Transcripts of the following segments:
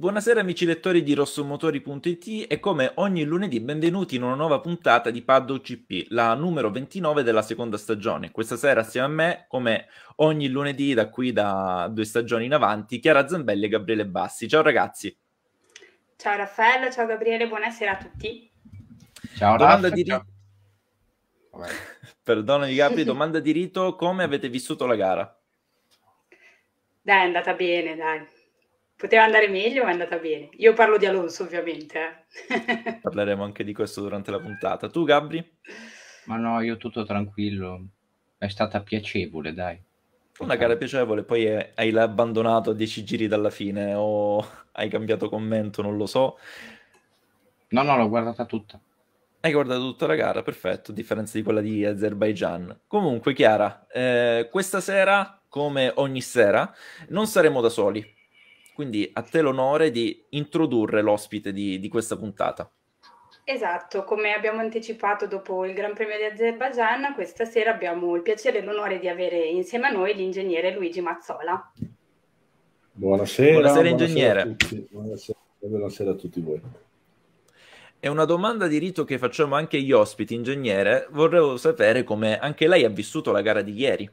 Buonasera amici lettori di rossomotori.it e come ogni lunedì benvenuti in una nuova puntata di Paddock GP, la numero 29 della seconda stagione. Questa sera assieme a me, come ogni lunedì da qui da 2 stagioni in avanti, Chiara Zambelli e Gabriele Bassi. Ciao ragazzi. Ciao Raffaello, ciao Gabriele, buonasera a tutti. Ciao Domanda Raffa, di ciao. Perdonami Gabri, domanda di rito, come avete vissuto la gara? Dai, è andata bene, dai. Poteva andare meglio, ma è andata bene. Io parlo di Alonso, ovviamente. Parleremo anche di questo durante la puntata. Tu Gabri? Ma no, io tutto tranquillo. È stata piacevole, dai. Una gara piacevole, poi hai abbandonato a 10 giri dalla fine o hai cambiato commento, non lo so. No, l'ho guardata tutta. Hai guardato tutta la gara, perfetto, a differenza di quella di Azerbaijan. Comunque, Chiara, questa sera, come ogni sera, non saremo da soli. Quindi a te l'onore di introdurre l'ospite di questa puntata. Esatto, come abbiamo anticipato dopo il Gran Premio di Azerbaijan, questa sera abbiamo il piacere e l'onore di avere insieme a noi l'ingegnere Luigi Mazzola. Buonasera, Buonasera, buonasera a ingegnere. tutti, buonasera a tutti voi. È una domanda di rito che facciamo anche agli ospiti, ingegnere. Vorrei sapere come anche lei ha vissuto la gara di ieri.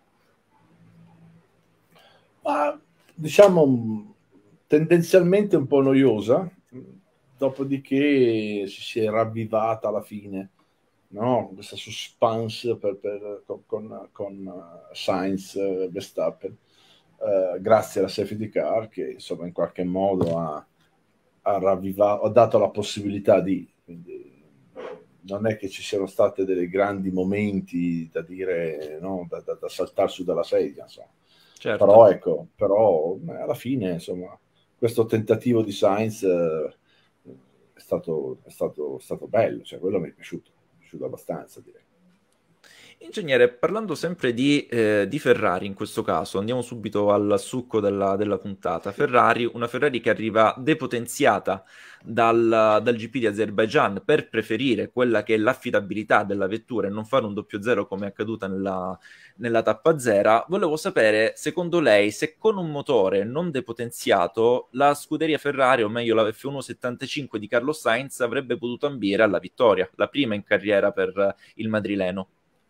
Ma, diciamo tendenzialmente un po' noiosa, dopodiché si è ravvivata alla fine, no? Questa suspense con Sainz, Verstappen, grazie alla safety car che insomma in qualche modo ha dato la possibilità di, quindi non è che ci siano state dei grandi momenti da dire, no, da saltare su dalla sedia, insomma. Certo. Però ecco, alla fine insomma questo tentativo di Sainz è stato bello, cioè quello mi è piaciuto abbastanza, direi. Ingegnere, parlando sempre di Ferrari in questo caso, andiamo subito al succo della puntata. Ferrari, una Ferrari che arriva depotenziata dal GP di Azerbaijan per preferire quella che è l'affidabilità della vettura e non fare un 0-0 come è accaduta nella tappa zero. Volevo sapere, secondo lei, se con un motore non depotenziato la scuderia Ferrari, o meglio la F175 di Carlos Sainz, avrebbe potuto ambire alla vittoria, la prima in carriera per il madrileno.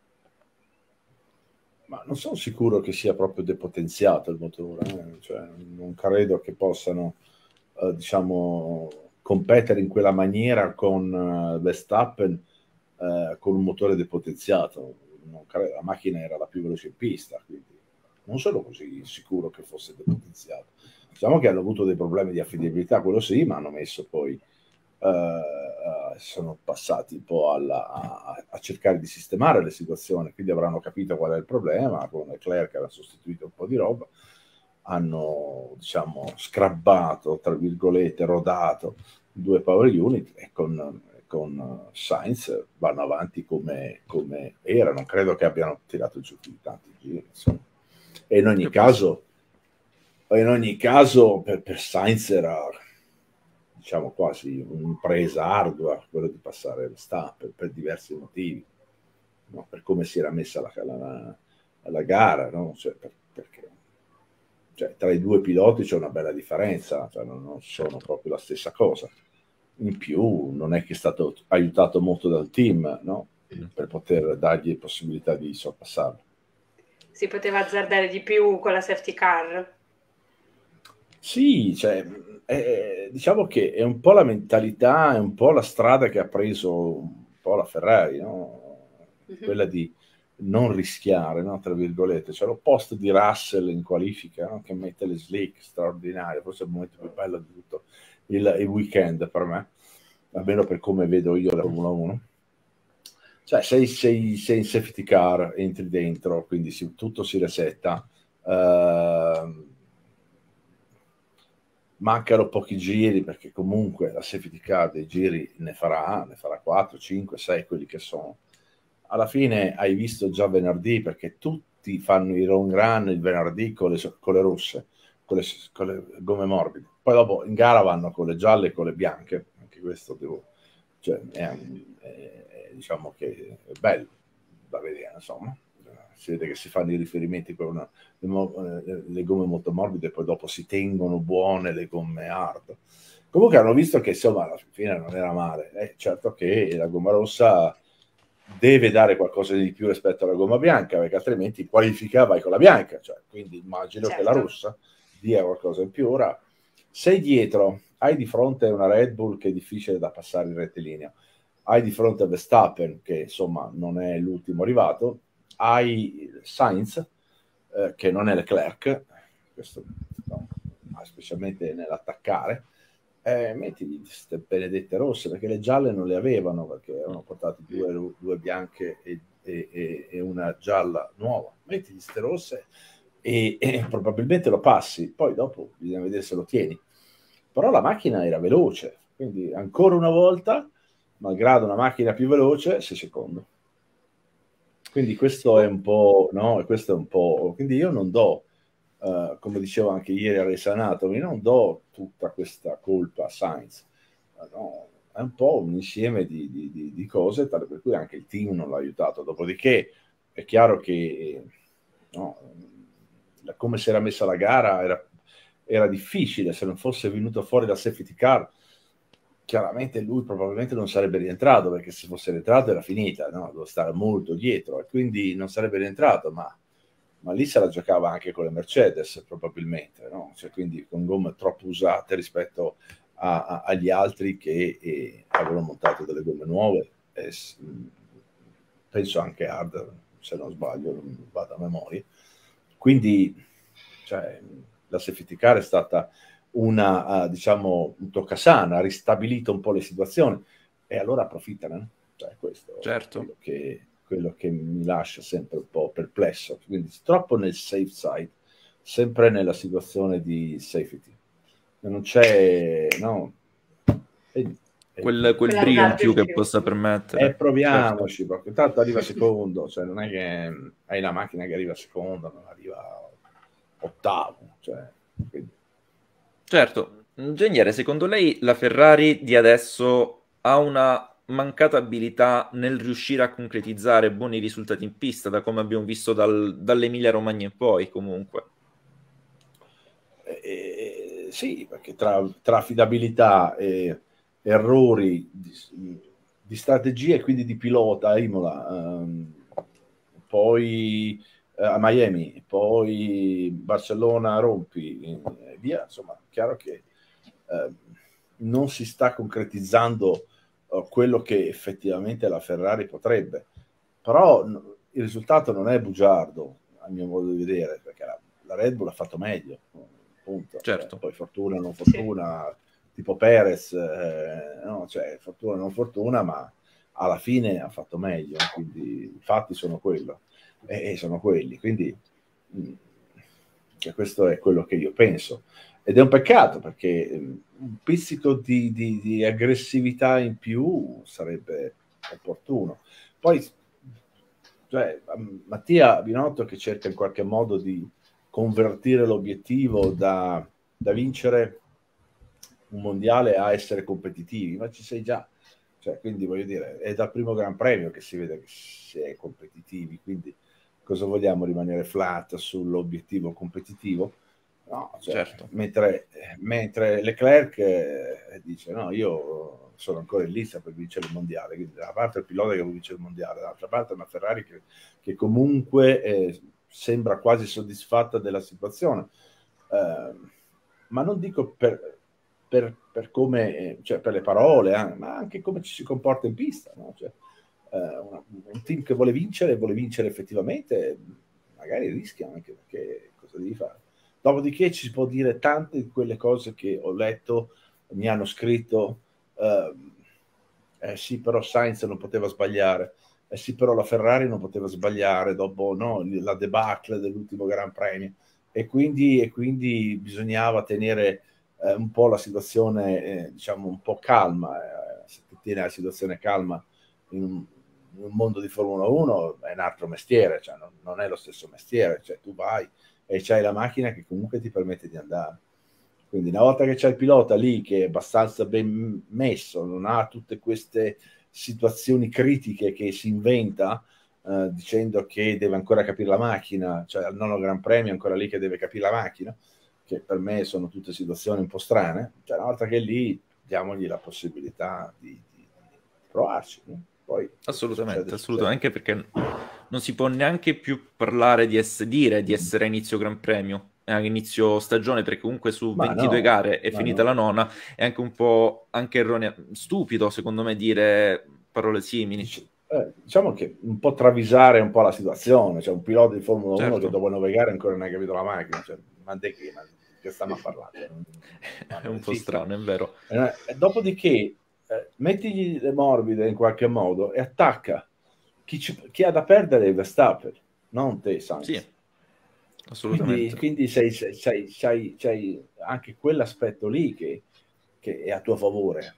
Ma non sono sicuro che sia proprio depotenziato il motore, cioè, non credo che possano, diciamo, competere in quella maniera con Verstappen con un motore depotenziato. Non credo, la macchina era la più veloce in pista, quindi non sono così sicuro che fosse depotenziato. Diciamo che hanno avuto dei problemi di affidabilità, quello sì, ma hanno messo poi sono passati un po' a cercare di sistemare le situazioni, quindi avranno capito qual è il problema, con Leclerc hanno sostituito un po' di roba, hanno diciamo scrabbato, tra virgolette, rodato due power unit e con Sainz vanno avanti come era, non credo che abbiano tirato giù più tanti giri, insomma. E in ogni caso per Sainz era, diciamo, quasi un'impresa ardua quello di passare Verstappen per diversi motivi, no? Per come si era messa la gara, no? Cioè, perché cioè, tra i due piloti c'è una bella differenza, cioè, non sono proprio la stessa cosa. In più non è che è stato aiutato molto dal team, no? Per poter dargli possibilità di sorpassarlo. Si poteva azzardare di più con la safety car? Sì, cioè, diciamo che è un po' la mentalità, è un po' la strada che ha preso un po' la Ferrari, no? Quella di non rischiare, no? Tra virgolette. C'è l'opposto di Russell in qualifica, no? Che mette le slick straordinarie, forse è il momento più bello di tutto il weekend per me, almeno per come vedo io la Formula 1. Cioè, sei in safety car, entri dentro, quindi tutto si resetta. Mancano pochi giri perché comunque la safety car dei giri ne farà 4, 5, 6 quelli che sono. Alla fine hai visto già venerdì, perché tutti fanno i long run il venerdì con le rosse, con le gomme morbide, poi dopo in gara vanno con le gialle e con le bianche. Anche questo diciamo che è bello da vedere, insomma. si vede che si fanno i riferimenti con le gomme molto morbide, poi dopo si tengono buone le gomme hard. Comunque hanno visto che insomma alla fine non era male. Certo che la gomma rossa deve dare qualcosa di più rispetto alla gomma bianca, perché altrimenti qualifica vai con la bianca, cioè, quindi immagino che la rossa dia qualcosa in più. Ora sei dietro, hai di fronte una Red Bull che è difficile da passare in rettilineo, hai di fronte Verstappen che insomma non è l'ultimo arrivato, hai Sainz che non è Leclerc, questo no, specialmente nell'attaccare, metti queste benedette rosse, perché le gialle non le avevano, perché avevano portato due bianche e una gialla nuova, metti queste rosse e probabilmente lo passi, poi dopo bisogna vedere se lo tieni. Però la macchina era veloce, quindi ancora una volta, malgrado una macchina più veloce, sei secondo. Quindi questo è un po', no? Questo è un po', quindi io non do, come dicevo anche ieri a Race Anatomy, non do tutta questa colpa a Sainz, no? È un po' un insieme di cose, tale per cui anche il team non l'ha aiutato. Dopodiché è chiaro che no, come si era messa la gara era difficile, se non fosse venuto fuori la safety car, chiaramente lui probabilmente non sarebbe rientrato, perché se fosse rientrato era finita, no? Devo stare molto dietro e quindi non sarebbe rientrato, ma lì se la giocava anche con le Mercedes probabilmente, no? Cioè, quindi con gomme troppo usate rispetto agli altri che avevano montato delle gomme nuove, penso anche hard, se non sbaglio, non vado a memoria. Quindi cioè, la safety car è stata diciamo un toccasana, ha ristabilito un po' le situazioni e allora approfittano, cioè, questo certo. è quello che mi lascia sempre un po' perplesso, quindi troppo nel safe side, sempre nella situazione di safety, non c'è quel brio in più che possa permettere, proviamoci, certo. Perché tanto arriva secondo, cioè non è che hai la macchina che arriva secondo, non arriva ottavo, cioè, quindi. Certo, ingegnere, secondo lei la Ferrari di adesso ha una mancata abilità nel riuscire a concretizzare buoni risultati in pista, da come abbiamo visto dall'Emilia Romagna in poi, comunque? Sì, perché tra affidabilità e errori di strategia e quindi di pilota a Imola, poi a Miami, poi Barcellona rompi, via, insomma, chiaro che non si sta concretizzando quello che effettivamente la Ferrari potrebbe, però il risultato non è bugiardo a mio modo di vedere, perché la Red Bull ha fatto meglio, punto. Certo. Poi fortuna o non fortuna, tipo Perez, no? Cioè, fortuna o non fortuna, ma alla fine ha fatto meglio, quindi i fatti sono quello e sono quelli, quindi questo è quello che io penso, ed è un peccato, perché un pizzico di aggressività in più sarebbe opportuno. Poi cioè, Mattia Binotto che cerca in qualche modo di convertire l'obiettivo da vincere un mondiale a essere competitivi, ma ci sei già, cioè, quindi voglio dire, è dal primo Gran Premio che si vede che si è competitivi, quindi cosa vogliamo, rimanere flat sull'obiettivo competitivo? No, cioè, certo. mentre Leclerc dice no, io sono ancora in lista per vincere il mondiale, quindi da una parte il pilota che vuole vincere il mondiale, dall'altra parte una Ferrari che comunque sembra quasi soddisfatta della situazione, ma non dico per come, cioè per le parole, ma anche come ci si comporta in pista, no? Cioè, un team che vuole vincere effettivamente, magari rischia anche, perché cosa devi fare? Dopodiché ci si può dire tante di quelle cose che ho letto, mi hanno scritto, sì, però Sainz non poteva sbagliare, sì, però la Ferrari non poteva sbagliare dopo la debacle dell'ultimo Gran Premio, e quindi bisognava tenere un po' la situazione, diciamo, un po' calma. Se tu tieni la situazione calma in un mondo di Formula 1 è un altro mestiere, cioè non è lo stesso mestiere, cioè tu vai e c'hai la macchina che comunque ti permette di andare. Quindi una volta che c'è il pilota lì che è abbastanza ben messo, non ha tutte queste situazioni critiche che si inventa, dicendo che deve ancora capire la macchina, cioè al nono Gran Premio è ancora lì che deve capire la macchina, che per me sono tutte situazioni un po' strane. Cioè, una volta che è lì, diamogli la possibilità di provarci, no? Poi Assolutamente, assolutamente, anche perché non si può neanche più parlare dire di essere a inizio Gran Premio, a inizio stagione, perché comunque su 22 gare è finita la nona, è anche un po' anche erroneo, stupido secondo me dire parole simili. Diciamo che un po' travisare un po' la situazione, cioè un pilota di Formula 1 che dopo 9 gare ancora non ha capito la macchina, cioè, ma che stanno a parlare? È un po' strano, è vero. Dopodiché mettigli le morbide in qualche modo e attacca chi ha da perdere è Verstappen, non te, Sainz. Sì, assolutamente. Quindi c'hai anche quell'aspetto lì che è a tuo favore.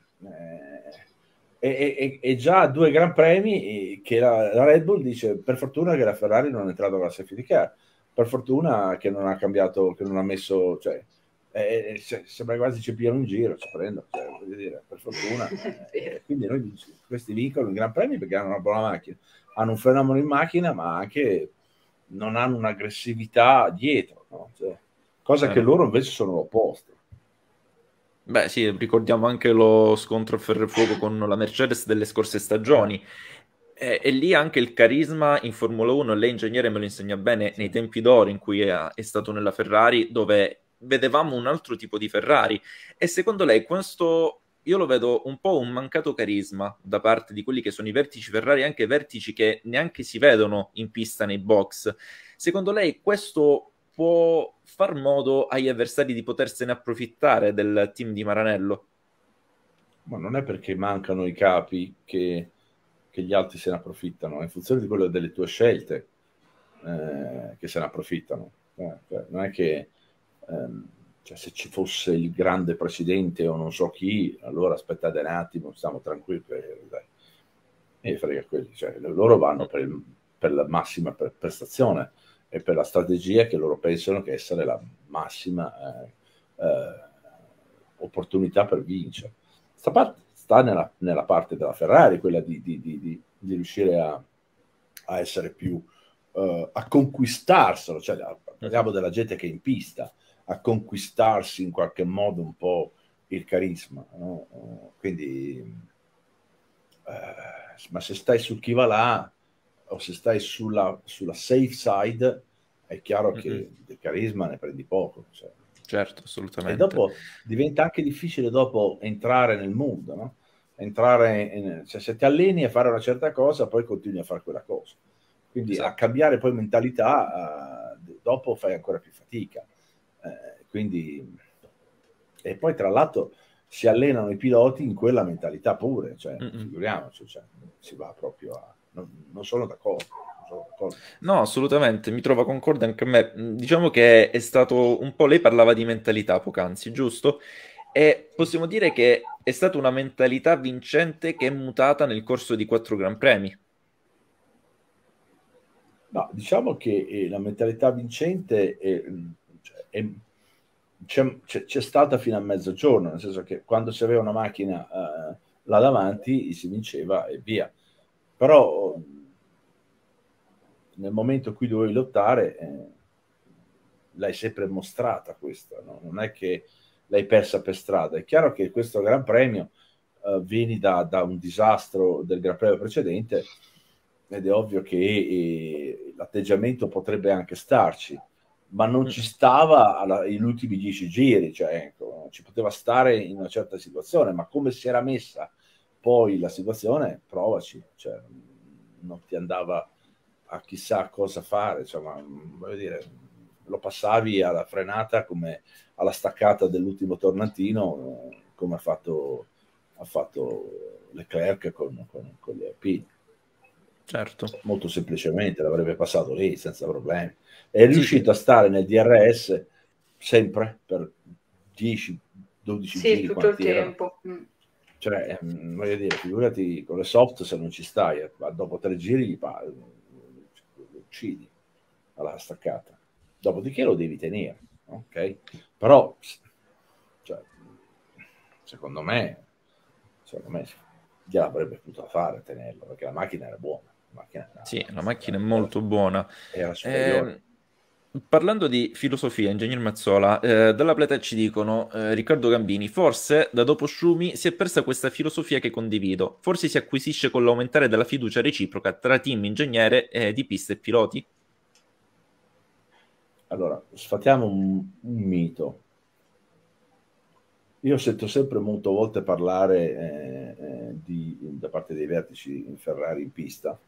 E già 2 Gran Premi che la Red Bull dice per fortuna che la Ferrari non è entrata con la safety car, per fortuna che non ha cambiato, che non ha messo, cioè, sembra quasi ci piano un giro, ci prendo, cioè, voglio dire, per fortuna. Quindi questi vincono i Gran Premi perché hanno una buona macchina, hanno un fenomeno in macchina, ma anche non hanno un'aggressività dietro, no? Cioè, cosa che loro invece sono l'opposto. Beh sì, ricordiamo anche lo scontro a ferro e fuoco con la Mercedes delle scorse stagioni. E lì anche il carisma in Formula 1, lei ingegnere me lo insegna bene, nei tempi d'oro in cui è stato nella Ferrari, dove vedevamo un altro tipo di Ferrari. E secondo lei questo, io lo vedo un po' un mancato carisma da parte di quelli che sono i vertici Ferrari, anche vertici che neanche si vedono in pista nei box. Secondo lei questo può far modo agli avversari di potersene approfittare del team di Maranello? Ma non è perché mancano i capi che gli altri se ne approfittano, è in funzione di quello delle tue scelte che se ne approfittano. Cioè, non è che cioè, se ci fosse il grande presidente o non so chi, allora aspettate un attimo, stiamo tranquilli, e frega quelli, cioè, loro vanno per la massima prestazione e per la strategia che loro pensano che essere la massima opportunità per vincere. Sta nella parte della Ferrari, quella di riuscire a essere più a conquistarselo, cioè parliamo della gente che è in pista, a conquistarsi in qualche modo un po' il carisma, no? Quindi ma se stai su chi va là o se stai sulla safe side è chiaro che del carisma ne prendi poco, cioè. Certo, assolutamente. E dopo diventa anche difficile dopo entrare nel mondo, no? Cioè, se ti alleni a fare una certa cosa, poi continui a fare quella cosa. Quindi a cambiare poi mentalità, dopo fai ancora più fatica. Quindi, e poi tra l'altro si allenano i piloti in quella mentalità pure, cioè, figuriamoci, cioè, si va proprio a... Non sono d'accordo. No, assolutamente, mi trova concorde anche a me. Diciamo che è stato un po', lei parlava di mentalità poc'anzi, giusto? E possiamo dire che è stata una mentalità vincente che è mutata nel corso di 4 Gran Premi. No, diciamo che la mentalità vincente c'è stata fino a mezzogiorno, nel senso che quando si aveva una macchina là davanti si vinceva e via. Però nel momento in cui dovevi lottare l'hai sempre mostrata questa, no? Non è che l'hai persa per strada. È chiaro che questo Gran Premio vieni da un disastro del Gran Premio precedente ed è ovvio che l'atteggiamento potrebbe anche starci, ma non ci stava agli ultimi 10 giri, cioè, ecco, ci poteva stare in una certa situazione, ma come si era messa poi la situazione, provaci, cioè, non ti andava a chissà cosa fare, insomma, voglio dire, lo passavi alla frenata come alla staccata dell'ultimo tornantino, come ha fatto Leclerc con gli Alpini. Certo. Molto semplicemente l'avrebbe passato lì senza problemi. È riuscito a stare nel DRS sempre per 10-12 giri tutto il tempo. Cioè, voglio dire, figurati con le soft se non ci stai, dopo 3 giri lo uccidi alla staccata. Dopodiché lo devi tenere, ok? Però, cioè, secondo me gliel'avrebbe potuto fare a tenerlo, perché la macchina era buona. Sì, la macchina è molto buona. Era superiore. Parlando di filosofia, ingegner Mazzola, dalla platea ci dicono, Riccardo Gambini, forse da dopo Schumi si è persa questa filosofia che condivido, forse si acquisisce con l'aumentare della fiducia reciproca tra team ingegnere di pista e piloti? Allora, sfatiamo un mito. Io sento sempre molte volte parlare da parte dei vertici in Ferrari in pista.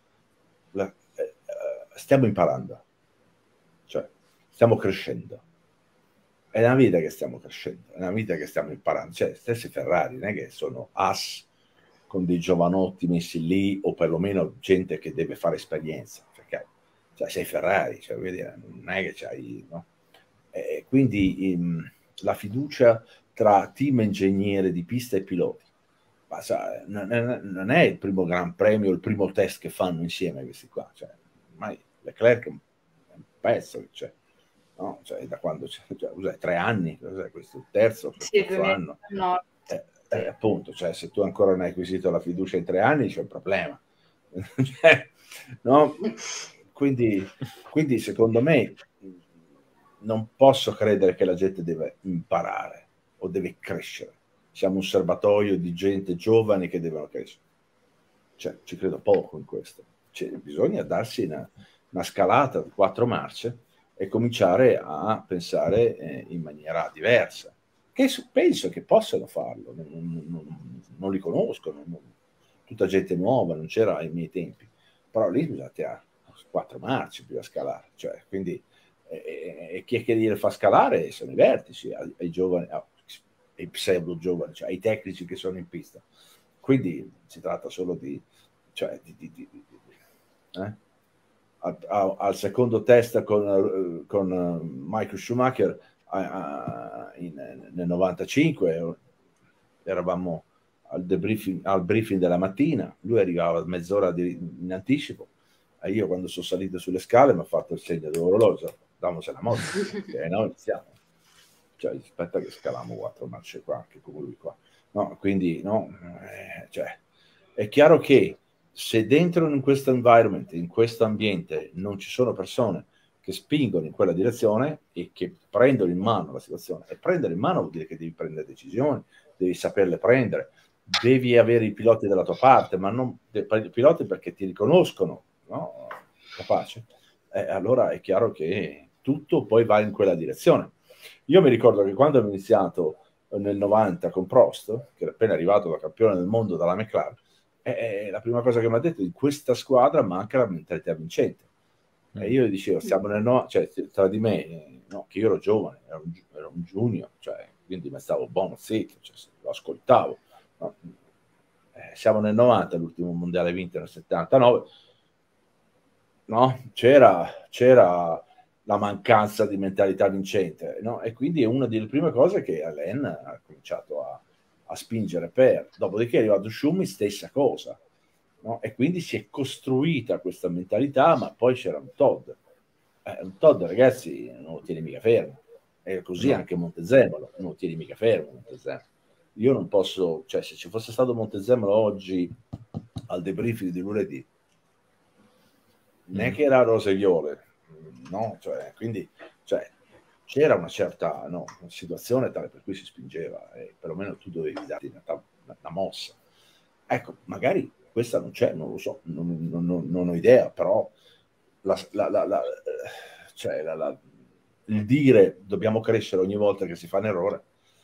Stiamo imparando, cioè stiamo crescendo. È una vita che stiamo crescendo, è una vita che stiamo imparando. Cioè, stessi Ferrari non è che sono as con dei giovanotti messi lì, o perlomeno gente che deve fare esperienza. Perché cioè, sei Ferrari, cioè, non è che c'hai, no? Quindi la fiducia tra team ingegnere di pista e piloti. Ma non è il primo Gran Premio, il primo test che fanno insieme questi qua. Cioè, ormai Leclerc è un pezzo che c'è. No? Cioè, da quando c'è, cioè, 3 anni, cos'è questo? Il terzo anno. No. Appunto, cioè, se tu ancora non hai acquisito la fiducia in 3 anni, c'è un problema. Cioè, no? Quindi, secondo me, non posso credere che la gente deve imparare o deve crescere. Siamo un serbatoio di gente giovane che devono crescere. Cioè, ci credo poco in questo. Cioè, bisogna darsi una scalata di 4 marce e cominciare a pensare in maniera diversa. Che penso che possano farlo, non li conosco, tutta gente nuova, non c'era ai miei tempi, però lì bisogna 4 marce più a scalare, cioè, quindi chi è che li fa scalare sono i vertici, ai giovani, ai pseudo giovani, cioè ai tecnici che sono in pista. Quindi si tratta solo di al secondo test con Michael Schumacher nel 95 eravamo al briefing della mattina, lui arrivava mezz'ora in anticipo e io quando sono salito sulle scale mi ha fatto il segno dell'orologio, dammoci la moto e noi iniziamo, cioè aspetta che scaliamo 4 marce qua, anche con lui qua, no? Quindi no, cioè, è chiaro che se dentro in questo environment, in questo ambiente non ci sono persone che spingono in quella direzione e che prendono in mano la situazione, e prendere in mano vuol dire che devi prendere decisioni, devi saperle prendere, devi avere i piloti dalla tua parte, ma non i piloti perché ti riconoscono, no? Capace. Allora è chiaro che tutto poi va in quella direzione. Io mi ricordo che quando ho iniziato nel 90 con Prost, che era appena arrivato da campione del mondo dalla McLaren, la prima cosa che mi ha detto: in questa squadra manca la mentalità vincente. E io dicevo, siamo cioè, tra di me, no, che io ero giovane, ero un junior, cioè, quindi mi stavo buono zitto, cioè, lo ascoltavo. No? Siamo nel 90, l'ultimo mondiale vinto nel 79, no? C'era la mancanza di mentalità vincente, no? E quindi è una delle prime cose che Alain ha cominciato a spingere per. Dopodiché è arrivato Schumi, stessa cosa, no? E quindi si è costruita questa mentalità, ma poi c'era un Todd. Un Todd, ragazzi, non lo tieni mica fermo. E così anche Montezemolo, non lo tieni mica fermo Montezemolo. Io non posso, cioè se ci fosse stato Montezemolo oggi al debriefing di lunedì, non è che era rose e viole, no? Cioè, quindi c'era una certa una situazione tale per cui si spingeva e perlomeno tu dovevi darti una mossa. Ecco, magari questa non c'è, non lo so, non ho idea, però il dire dobbiamo crescere ogni volta che si fa un errore.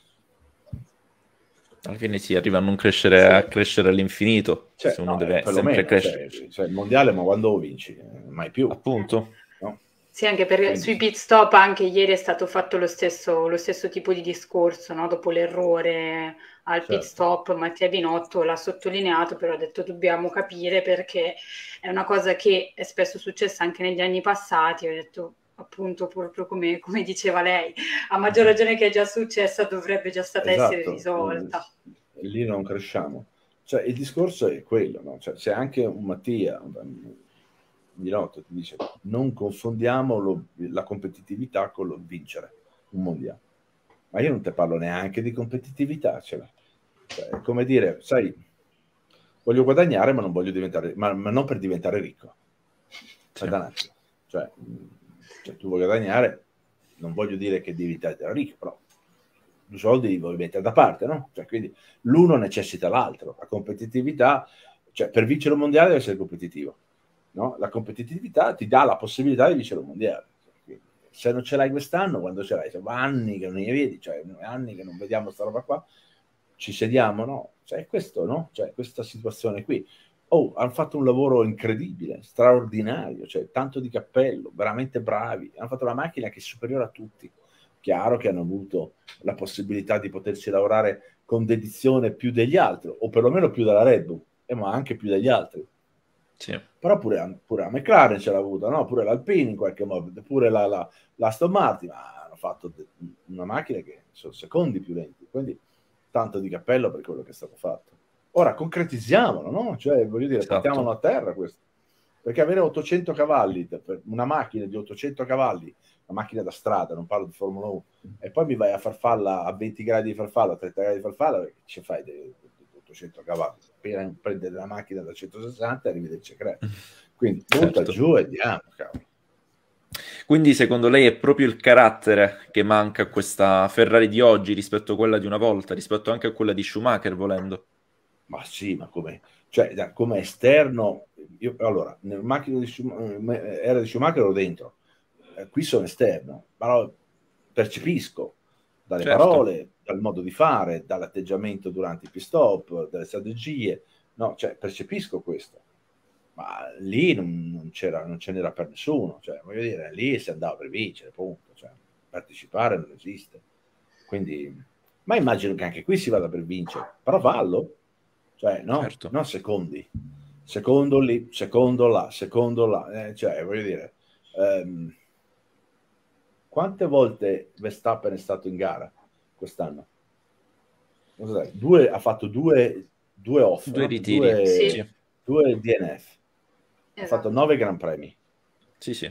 Alla fine si arriva a non crescere, a crescere all'infinito, se uno deve sempre crescere. Cioè, il mondiale, ma quando lo vinci? Mai più. Appunto. No? Sì, anche perché sui pit stop anche ieri è stato fatto lo stesso tipo di discorso, no? Dopo l'errore al pit stop, Mattia Binotto l'ha sottolineato, però ha detto dobbiamo capire perché è una cosa che è spesso successa anche negli anni passati, ho detto appunto proprio come diceva lei, a maggior ragione che è già successa dovrebbe già stata essere risolta. Lì non cresciamo. Cioè, il discorso è quello, no? Cioè, c'è anche un Mattia Binotto ti dice non confondiamo la competitività con lo vincere un mondiale, ma io non te parlo neanche di competitività, cioè, come dire, sai, voglio guadagnare, ma non voglio diventare, ma non per diventare ricco. Sì. Cioè, tu vuoi guadagnare, non voglio dire che devi diventare ricco, però i soldi li vuoi mettere da parte, no? Cioè, quindi l'uno necessita l'altro. La competitività, cioè per vincere un mondiale deve essere competitivo, no? La competitività ti dà la possibilità di vincere un mondiale. Quindi, se non ce l'hai quest'anno, quando ce l'hai? Sono anni che non ne vedi, cioè anni che non vediamo sta roba qua, ci sediamo, no? Cioè è questo, no? Cioè questa situazione qui. Oh, hanno fatto un lavoro incredibile, straordinario, cioè tanto di cappello, veramente bravi. Hanno fatto una macchina che è superiore a tutti. Chiaro che hanno avuto la possibilità di poterci lavorare con dedizione più degli altri, o perlomeno più della Red Bull, ma anche più degli altri. Sì. Però pure la McLaren ce l'ha avuta, no? Pure l'Alpine in qualche modo, pure la Aston Martin, ma hanno fatto una macchina che sono secondi più lenti, quindi tanto di cappello per quello che è stato fatto. Ora concretizziamolo, no? Cioè, voglio dire, Esatto. portiamolo a terra questo. Perché avere 800 cavalli, per una macchina di 800 cavalli, una macchina da strada, non parlo di Formula 1, e poi mi vai a farfalla a 20 gradi di farfalla, a 30 gradi di farfalla, che ci fai di 800 cavalli? Per prendere la macchina da 160 e arrivederci a creare. Quindi butta giù e andiamo, cavolo. Quindi secondo lei è proprio il carattere che manca a questa Ferrari di oggi rispetto a quella di una volta, rispetto anche a quella di Schumacher, volendo? Ma sì, ma come? Cioè, come esterno, allora, nel macchina era di Schumacher ero dentro, qui sono esterno, però percepisco dalle parole, dal modo di fare, dall'atteggiamento durante i pit stop, dalle strategie, no, cioè percepisco questo. Ma lì non ce n'era per nessuno, cioè voglio dire, lì si andava per vincere, punto, cioè, partecipare non esiste. Quindi, ma immagino che anche qui si vada per vincere, però fallo, cioè no, Certo. non secondi, secondo lì, secondo là, cioè voglio dire, quante volte Verstappen è stato in gara quest'anno? Ha fatto due off, due ritiri, sì. due DNF. Ha fatto 9 Gran Premi. Sì.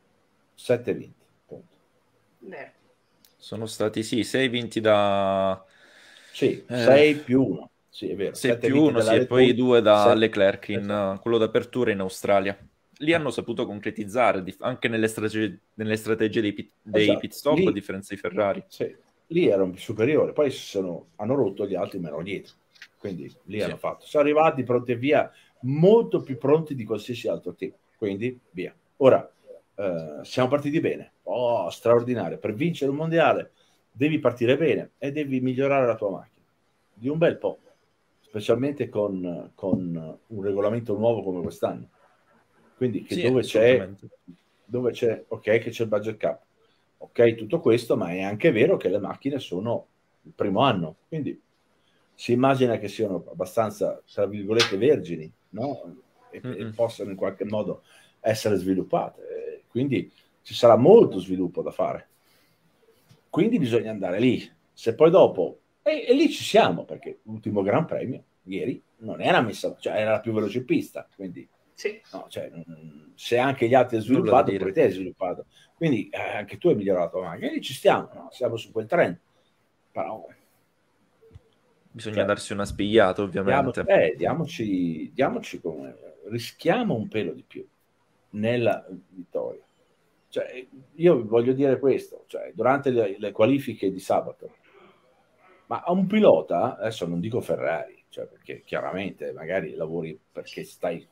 7 vinti. Punto. Beh. Sono stati 6 vinti da... Sì, 6 più 1. Sì, è vero. 6 più 1, sì, e poi 2 da Leclerc in quello d'apertura in Australia. Lì hanno saputo concretizzare anche nelle strategie dei pit stop, lì, a differenza di Ferrari. Sì, lì erano superiori, poi hanno rotto, gli altri ma erano dietro. Quindi lì hanno fatto. Sono arrivati pronti e via, molto più pronti di qualsiasi altro team. Quindi via. Ora, siamo partiti bene. Oh, straordinario. Per vincere un mondiale devi partire bene e devi migliorare la tua macchina. Di un bel po'. Specialmente con un regolamento nuovo come quest'anno. Quindi che dove c'è, ok, che c'è il budget cap. Ok, tutto questo, ma è anche vero che le macchine sono il primo anno. Quindi si immagina che siano abbastanza, tra virgolette, vergini, no? E possano in qualche modo essere sviluppate. Quindi ci sarà molto sviluppo da fare. Quindi bisogna andare lì. Se poi dopo... E lì ci siamo, perché l'ultimo Gran Premio, ieri, non era messa... Cioè era la più veloce pista, quindi... Sì. No, cioè, se anche gli altri hanno sviluppato, pure te hai sviluppato. Quindi anche tu hai migliorato la macchina. E lì ci stiamo, no? Siamo su quel trend. Però... Bisogna darsi una spigliata, ovviamente. Diamoci come... Rischiamo un pelo di più nella vittoria. Cioè, io voglio dire questo, cioè, durante le qualifiche di sabato, ma a un pilota, adesso non dico Ferrari, cioè, perché chiaramente magari lavori perché stai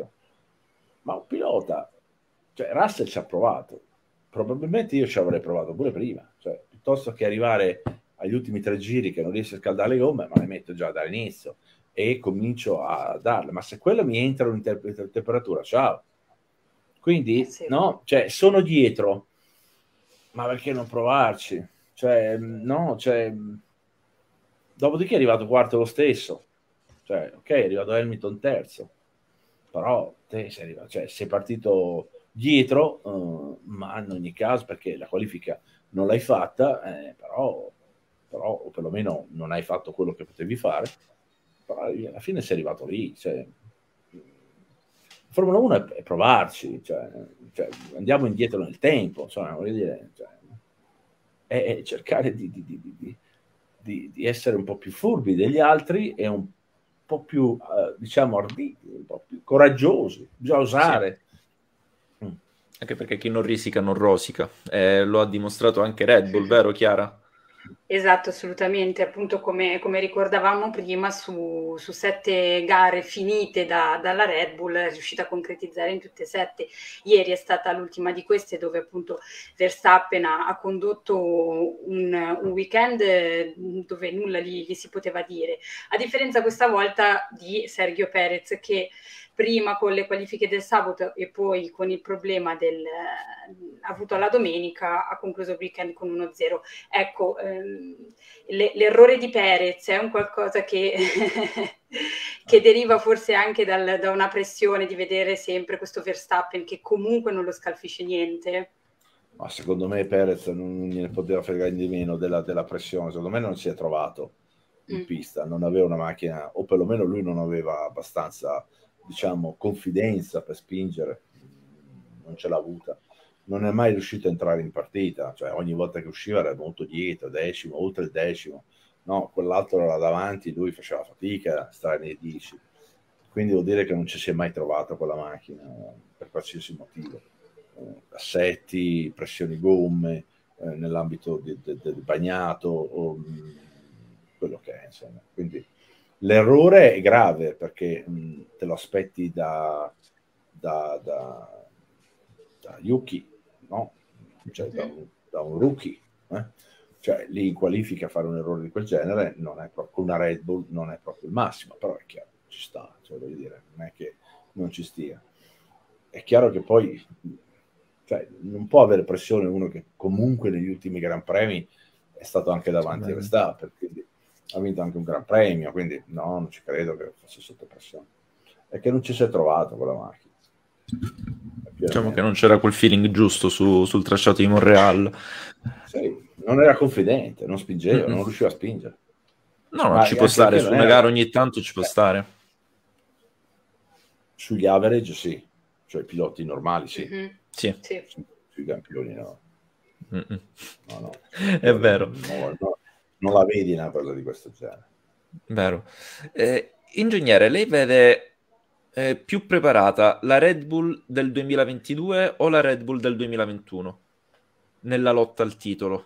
ma un pilota, cioè Russell ci ha provato, probabilmente io ci avrei provato pure prima, cioè, piuttosto che arrivare agli ultimi 3 giri che non riesco a scaldare le gomme, ma le metto già dall'inizio e comincio a darle, ma se quello mi entra in temperatura, ciao. Quindi, no, cioè, sono dietro, ma perché non provarci? Cioè, no, cioè, dopodiché è arrivato quarto lo stesso, cioè, ok, è arrivato Hamilton terzo, però te sei arrivato, cioè, sei partito dietro, ma in ogni caso, perché la qualifica non l'hai fatta, però, o perlomeno non hai fatto quello che potevi fare, però alla fine sei arrivato lì, cioè, Formula 1 è provarci, cioè, andiamo indietro nel tempo, insomma, voglio dire, cioè, è cercare di essere un po' più furbi degli altri e un po' più, diciamo, arditi, un po' più coraggiosi, bisogna osare. Sì. Anche perché chi non risica non rosica. Lo ha dimostrato anche Red Bull, vero Chiara? Esatto, assolutamente. Appunto, come ricordavamo prima, su 7 gare finite dalla Red Bull è riuscita a concretizzare in tutte e 7. Ieri è stata l'ultima di queste, dove appunto Verstappen ha condotto un weekend dove nulla gli si poteva dire. A differenza questa volta di Sergio Perez, che prima con le qualifiche del sabato e poi con il problema avuto alla domenica ha concluso il weekend con 1-0. Ecco, l'errore di Perez è un qualcosa che deriva forse anche da una pressione di vedere sempre questo Verstappen che comunque non lo scalfisce niente. Ma secondo me Perez non gliene poteva fregare di meno della pressione. Secondo me non si è trovato in pista, non aveva una macchina, o perlomeno lui non aveva abbastanza, diciamo, confidenza per spingere, non ce l'ha avuta. Non è mai riuscito a entrare in partita, cioè ogni volta che usciva era molto dietro, decimo, oltre il decimo, no, quell'altro era davanti, lui faceva fatica a stare nei 10, quindi vuol dire che non ci si è mai trovato con la macchina per qualsiasi motivo, assetti, pressioni gomme, nell'ambito del bagnato, o quello che è, insomma. Quindi l'errore è grave perché te lo aspetti da Yuki, no? Cioè da un rookie, cioè lì in qualifica fare un errore di quel genere non è proprio, una Red Bull non è proprio il massimo, però è chiaro, ci sta, cioè voglio dire, non è che non ci stia. È chiaro che poi, cioè, non può avere pressione uno che comunque negli ultimi Gran Premi è stato anche davanti a Verstappen, quindi ha vinto anche un Gran Premio, quindi no, non ci credo che fosse sotto pressione. È che non ci si è trovato con la macchina. Diciamo che non c'era quel feeling giusto sul tracciato di Montreal. Sì, non era confidente, non spingeva, non riusciva a spingere. No, ci può stare, su una gara ogni tanto ci può stare. Sugli average sì, cioè i piloti normali sì. Sì. Sui campioni no. No. È vero. Non la vedi una cosa di questo genere. Vero. Ingegnere, lei vede più preparata la Red Bull del 2022 o la Red Bull del 2021 nella lotta al titolo?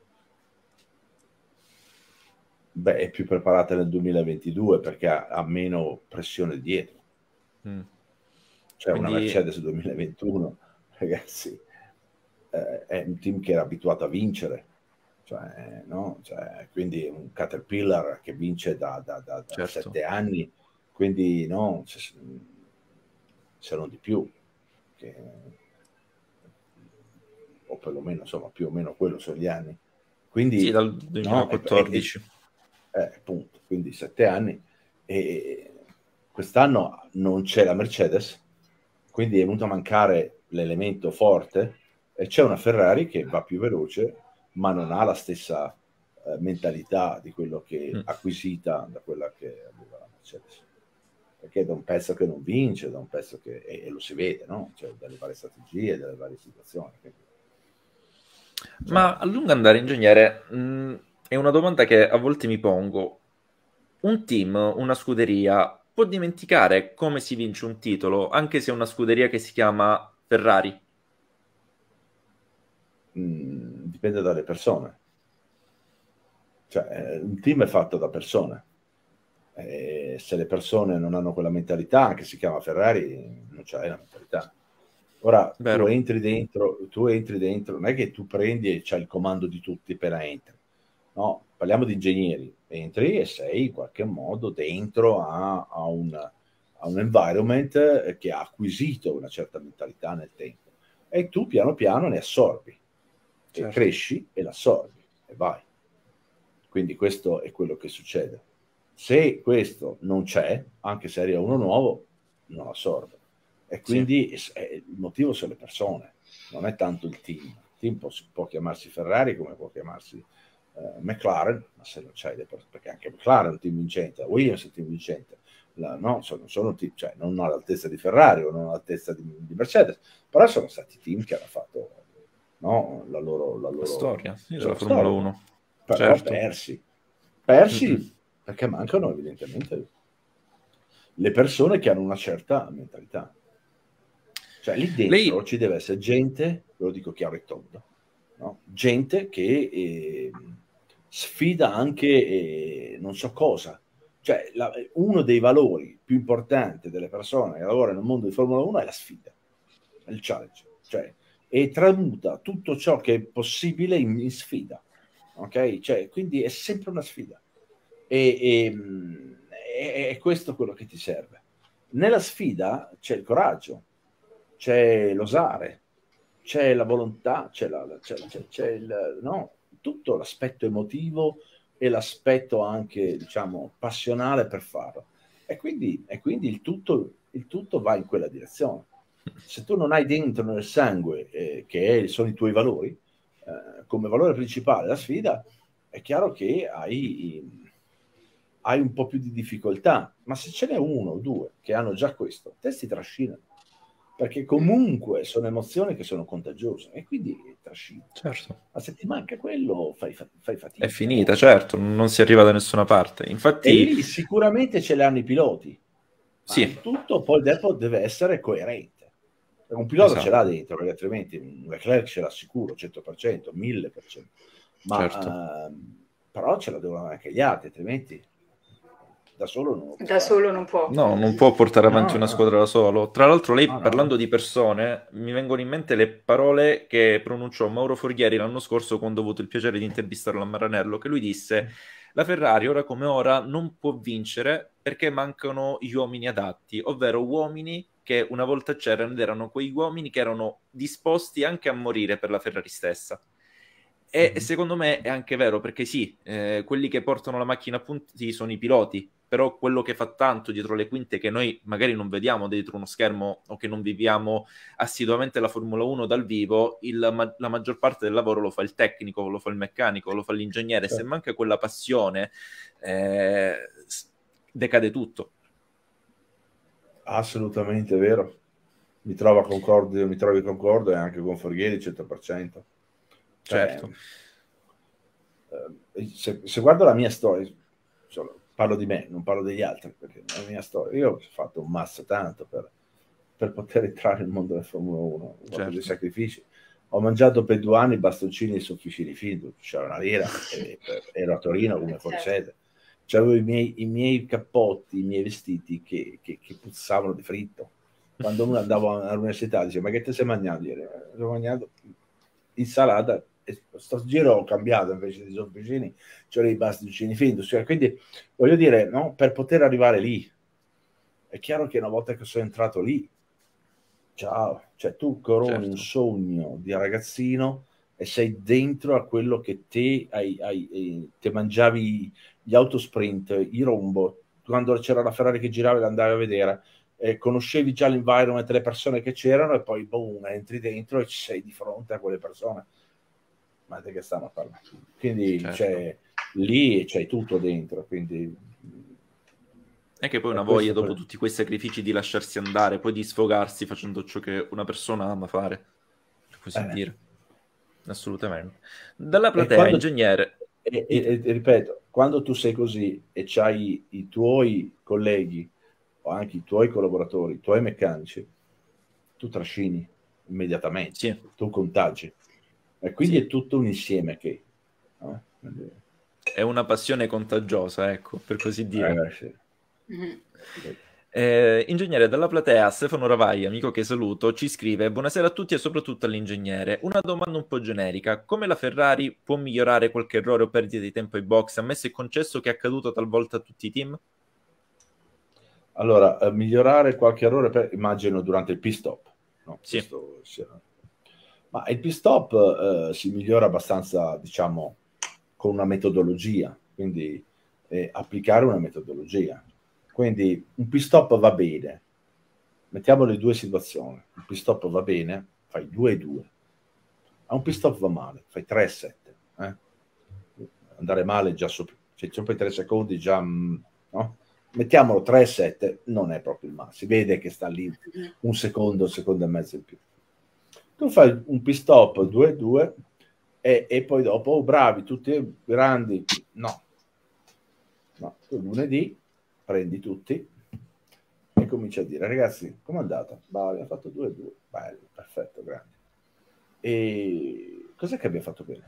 Beh, è più preparata nel 2022 perché ha meno pressione dietro. Cioè quindi una Mercedes 2021, ragazzi, è un team che era abituato a vincere. Cioè, no? Cioè, quindi un Caterpillar che vince da 7 anni, quindi no, se non di più, o perlomeno insomma più o meno quello sono gli anni. Quindi, sì, dal 2014. Appunto, quindi 7 anni. E quest'anno non c'è la Mercedes, quindi è venuto a mancare l'elemento forte e c'è una Ferrari che va più veloce, ma non ha la stessa mentalità di quello che acquisita da quella che aveva la Mercedes, perché è da un pezzo che non vince, da un pezzo che e lo si vede, no? Cioè dalle varie strategie, dalle varie situazioni. Quindi, ma a lungo andare, ingegnere, è una domanda che a volte mi pongo. Un team, una scuderia può dimenticare come si vince un titolo anche se è una scuderia che si chiama Ferrari? Dipende dalle persone. Cioè, un team è fatto da persone. Se le persone non hanno quella mentalità, che si chiama Ferrari, non c'hai la mentalità. Ora, tu entri dentro, non è che tu prendi e c'hai il comando di tutti appena entri. No, parliamo di ingegneri. Entri e sei in qualche modo dentro a un environment che ha acquisito una certa mentalità nel tempo. E tu piano piano ne assorbi. E cresci e l'assorbi e vai. Quindi questo è quello che succede. Se questo non c'è, anche se arriva uno nuovo, non assorbe. E quindi il motivo sono le persone, non è tanto il team. Il team può chiamarsi Ferrari come può chiamarsi McLaren, ma se non c'hai perché anche McLaren è un team vincente, Williams è un team vincente, no, sono team, cioè non all'altezza di Ferrari o non all'altezza di Mercedes, però sono stati team che hanno fatto la loro storia, la Formula 1. Però persi perché mancano evidentemente le persone che hanno una certa mentalità. Cioè lì dentro ci deve essere gente, ve lo dico chiaro e tondo, no? Gente che sfida anche non so cosa. Cioè uno dei valori più importanti delle persone che lavorano nel mondo di Formula 1 è la sfida, è il challenge, cioè, e tramuta tutto ciò che è possibile in sfida, ok? Cioè, quindi è sempre una sfida. E questo quello che ti serve. Nella sfida c'è il coraggio, c'è l'osare, c'è la volontà, c'è tutto l'aspetto emotivo e l'aspetto anche, diciamo, passionale per farlo. E quindi il tutto va in quella direzione. Se tu non hai dentro nel sangue, sono i tuoi valori, come valore principale la sfida, è chiaro che hai un po' più di difficoltà, ma se ce n'è uno o due che hanno già questo, te si trascinano, perché comunque sono emozioni che sono contagiose e quindi trascini. Certo. Ma se ti manca quello fai fatica. È finita, certo, non si arriva da nessuna parte. Infatti, e lì sicuramente ce l'hanno i piloti, sì. Tutto poi dopo deve essere coerente. Un pilota ce l'ha dentro, perché altrimenti un Leclerc ce l'ha sicuro, 100%, 1000%. Ma certo. Però ce la devono anche gli altri, altrimenti da solo non può. No, non può portare avanti una squadra da solo. Tra l'altro lei, parlando di persone, mi vengono in mente le parole che pronunciò Mauro Forghieri l'anno scorso quando ho avuto il piacere di intervistarlo a Maranello, che lui disse: la Ferrari ora come ora non può vincere perché mancano gli uomini adatti, ovvero uomini che una volta c'erano ed erano quei uomini che erano disposti anche a morire per la Ferrari stessa. E secondo me è anche vero, perché sì, quelli che portano la macchina a punti sono i piloti, però quello che fa tanto dietro le quinte, che noi magari non vediamo dietro uno schermo o che non viviamo assiduamente la Formula 1 dal vivo, la maggior parte del lavoro lo fa il tecnico, lo fa il meccanico, lo fa l'ingegnere. Se manca quella passione, decade tutto. Assolutamente vero. Mi trovi concordo e anche con Forghieri 100%. Certo. Se guardo la mia storia, parlo di me, non parlo degli altri, perché la mia storia, io ho fatto un mazzo tanto per poter entrare nel mondo della Formula 1, ho fatto dei sacrifici. Ho mangiato per 2 anni bastoncini e sofficini finto, c'era una lira, ero a Torino come Forcese, c'avevo i miei cappotti, i miei vestiti che puzzavano di fritto. Quando uno andavo all'università diceva: ma che te sei mangiato ieri? Ho mangiato insalata, e sto giro ho cambiato, invece di sofficini c'erano i bastoncini finto. Cioè, quindi voglio dire, no, per poter arrivare lì è chiaro che una volta che sono entrato lì, ciao, cioè tu coroni un sogno di ragazzino e sei dentro a quello che te mangiavi gli autosprint, i rombo, quando c'era la Ferrari che girava e l'andavi a vedere, conoscevi già l'environment, le persone che c'erano, e poi boom, entri dentro e ci sei di fronte a quelle persone. Ma di che stiamo a parlare? Quindi lì c'hai tutto dentro, quindi è che poi una voglia dopo tutti quei sacrifici di lasciarsi andare, poi di sfogarsi facendo ciò che una persona ama fare, per così dire. Assolutamente. Dalla platea, ingegnere. E ripeto, quando tu sei così e c'hai i tuoi colleghi o anche i tuoi collaboratori, i tuoi meccanici, tu trascini immediatamente, tu contagi. E quindi è tutto un insieme che... È una passione contagiosa, ecco, per così dire. Ingegnere, dalla platea, Stefano Ravai, amico che saluto, ci scrive: buonasera a tutti e soprattutto all'ingegnere. Una domanda un po' generica: come la Ferrari può migliorare qualche errore o perdita di tempo ai box, ammesso e concesso che è accaduto talvolta a tutti i team? Allora, migliorare qualche errore, immagino durante il pit stop, no? Sì. Ma il pit stop si migliora abbastanza, diciamo, con una metodologia, quindi applicare una metodologia. Quindi un pit stop va bene, mettiamo le due situazioni: un pit stop va bene, fai 2-2, a un pit stop va male, fai 3-7. Andare male già sopra, cioè sopra i 3 secondi già, no? Mettiamolo 3-7, non è proprio il massimo, si vede che sta lì un secondo e mezzo in più. Tu fai un pit stop 2-2 e poi dopo, bravi, tutti grandi, no, tu lunedì prendi tutti, e comincia a dire: ragazzi, com'è andata? Bah, abbiamo fatto 2-2, bello, perfetto, grande. E cos'è che abbiamo fatto bene?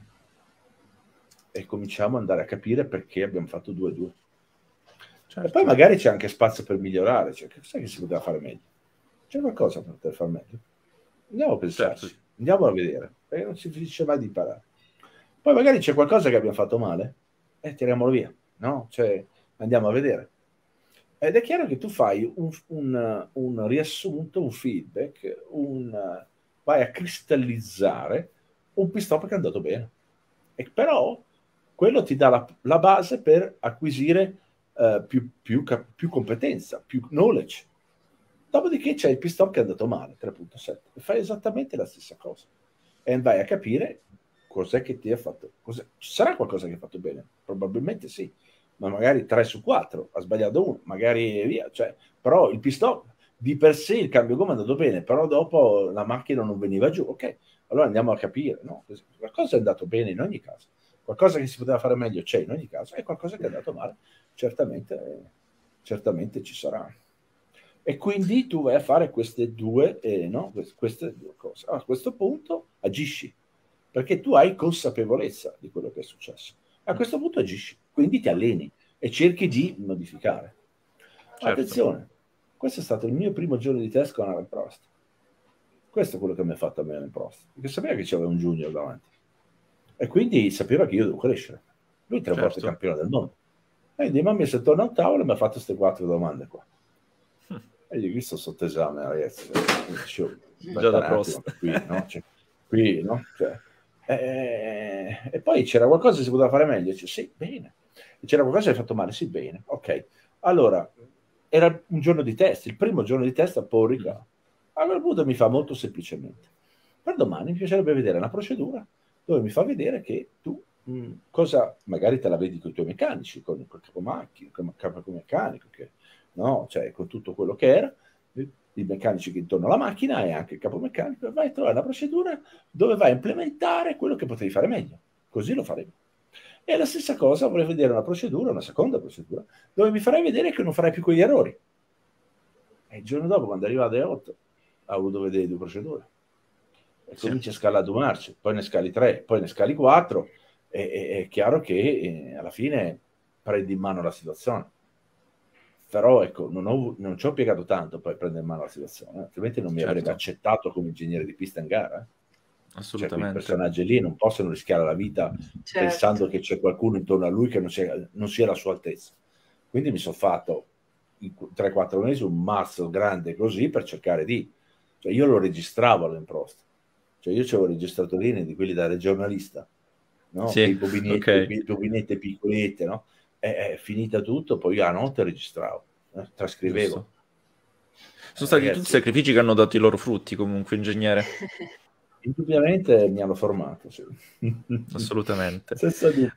E cominciamo ad andare a capire perché abbiamo fatto 2-2. Certo. E poi magari c'è anche spazio per migliorare, cioè, cos'è che si poteva fare meglio? C'è qualcosa per poter fare meglio? Andiamo a pensarci, Certo. andiamo a vedere, perché non si finisce mai di imparare. Poi magari c'è qualcosa che abbiamo fatto male e tiriamolo via, no? Cioè, andiamo a vedere. Ed è chiaro che tu fai un riassunto, un feedback, vai a cristallizzare un pit stop che è andato bene. E però quello ti dà la base per acquisire più competenza, più knowledge. Dopodiché c'è il pit stop che è andato male, 3.7, e fai esattamente la stessa cosa. E vai a capire cos'è che ti ha fatto. Ci sarà qualcosa che ha fatto bene? Probabilmente sì, ma magari 3 su 4, ha sbagliato uno, magari via. Cioè, però il pit stop di per sé, il cambio gomma è andato bene, però dopo la macchina non veniva giù. Ok, allora andiamo a capire, no? Qualcosa è andato bene in ogni caso, qualcosa che si poteva fare meglio c'è in ogni caso, e qualcosa che è andato male certamente ci sarà. E quindi tu vai a fare queste due cose. A questo punto agisci, perché tu hai consapevolezza di quello che è successo. A questo punto agisci, quindi ti alleni e cerchi di modificare. Certo. Attenzione, questo è stato il mio primo giorno di test con Alain Prost. Questo è quello che mi ha fatto a me Alain Prost, perché sapeva che c'aveva un junior davanti e quindi sapeva che io devo crescere. Lui 3 volte campione del mondo. E quindi mi ha messo attorno a un tavolo e mi ha fatto queste 4 domande qua. E io sto sotto esame, ragazzi. Già da Prost. Qui, no? Cioè, qui, no? Cioè, e poi c'era qualcosa che si poteva fare meglio? Cioè, sì, bene. E c'era qualcosa che hai fatto male? Sì, bene. Ok. Allora, era un giorno di test, il primo giorno di test a Porrica. A quel punto mi fa molto semplicemente: per domani mi piacerebbe vedere una procedura dove mi fa vedere che tu cosa, magari te la vedi con i tuoi meccanici, con il capomacchina, con il capomeccanico, no? Cioè con tutto quello che era, i meccanici che intorno alla macchina e anche il capomeccanico, e vai a trovare una procedura dove vai a implementare quello che potevi fare meglio. Così lo faremo. E la stessa cosa, vorrei vedere una procedura, una seconda procedura, dove mi farai vedere che non farai più quegli errori. E il giorno dopo, quando arriva alle 8, ha avuto vedere 2 procedure. E cominci a scalare 2 marce, poi ne scali 3, poi ne scali 4, e è chiaro che alla fine prendi in mano la situazione. Però ecco, non ci ho piegato tanto poi a prendere in mano la situazione, altrimenti non mi avrebbe accettato come ingegnere di pista in gara. Assolutamente. Cioè, quei personaggi lì non possono rischiare la vita pensando che c'è qualcuno intorno a lui che non sia alla sua altezza. Quindi mi sono fatto 3-4 mesi un mazzo grande così per cercare di... Cioè io lo registravo all'Improst. Cioè io c'avevo registratorine di quelli da giornalista, no? Sì, I bobinette piccolette, no? È finita tutto, poi io a notte registravo, trascrivevo. Giusto. Sono stati tutti sacrifici che hanno dato i loro frutti comunque, ingegnere. Indubbiamente mi hanno formato, sì. Assolutamente. Senza dubbio.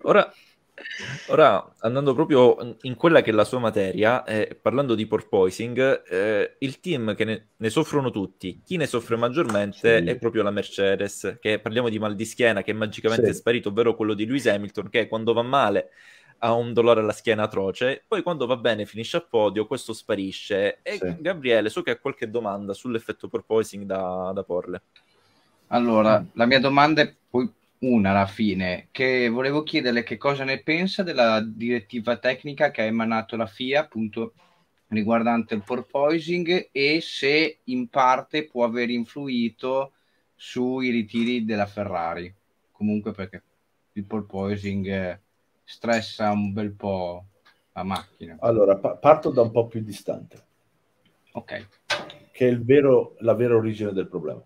Ora, andando proprio in quella che è la sua materia, parlando di porpoising, il team che ne soffrono tutti, chi ne soffre maggiormente è proprio la Mercedes, che parliamo di mal di schiena che magicamente è sparito, ovvero quello di Lewis Hamilton, che quando va male ha un dolore alla schiena atroce, poi quando va bene finisce a podio, questo sparisce. E Gabriele, so che ha qualche domanda sull'effetto porpoising da porle. Allora, la mia domanda è poi una alla fine, che volevo chiederle che cosa ne pensa della direttiva tecnica che ha emanato la FIA, appunto, riguardante il porpoising, e se in parte può aver influito sui ritiri della Ferrari. Comunque perché il porpoising stressa un bel po' la macchina. Allora, parto da un po' più distante. Ok. Che è la vera origine del problema.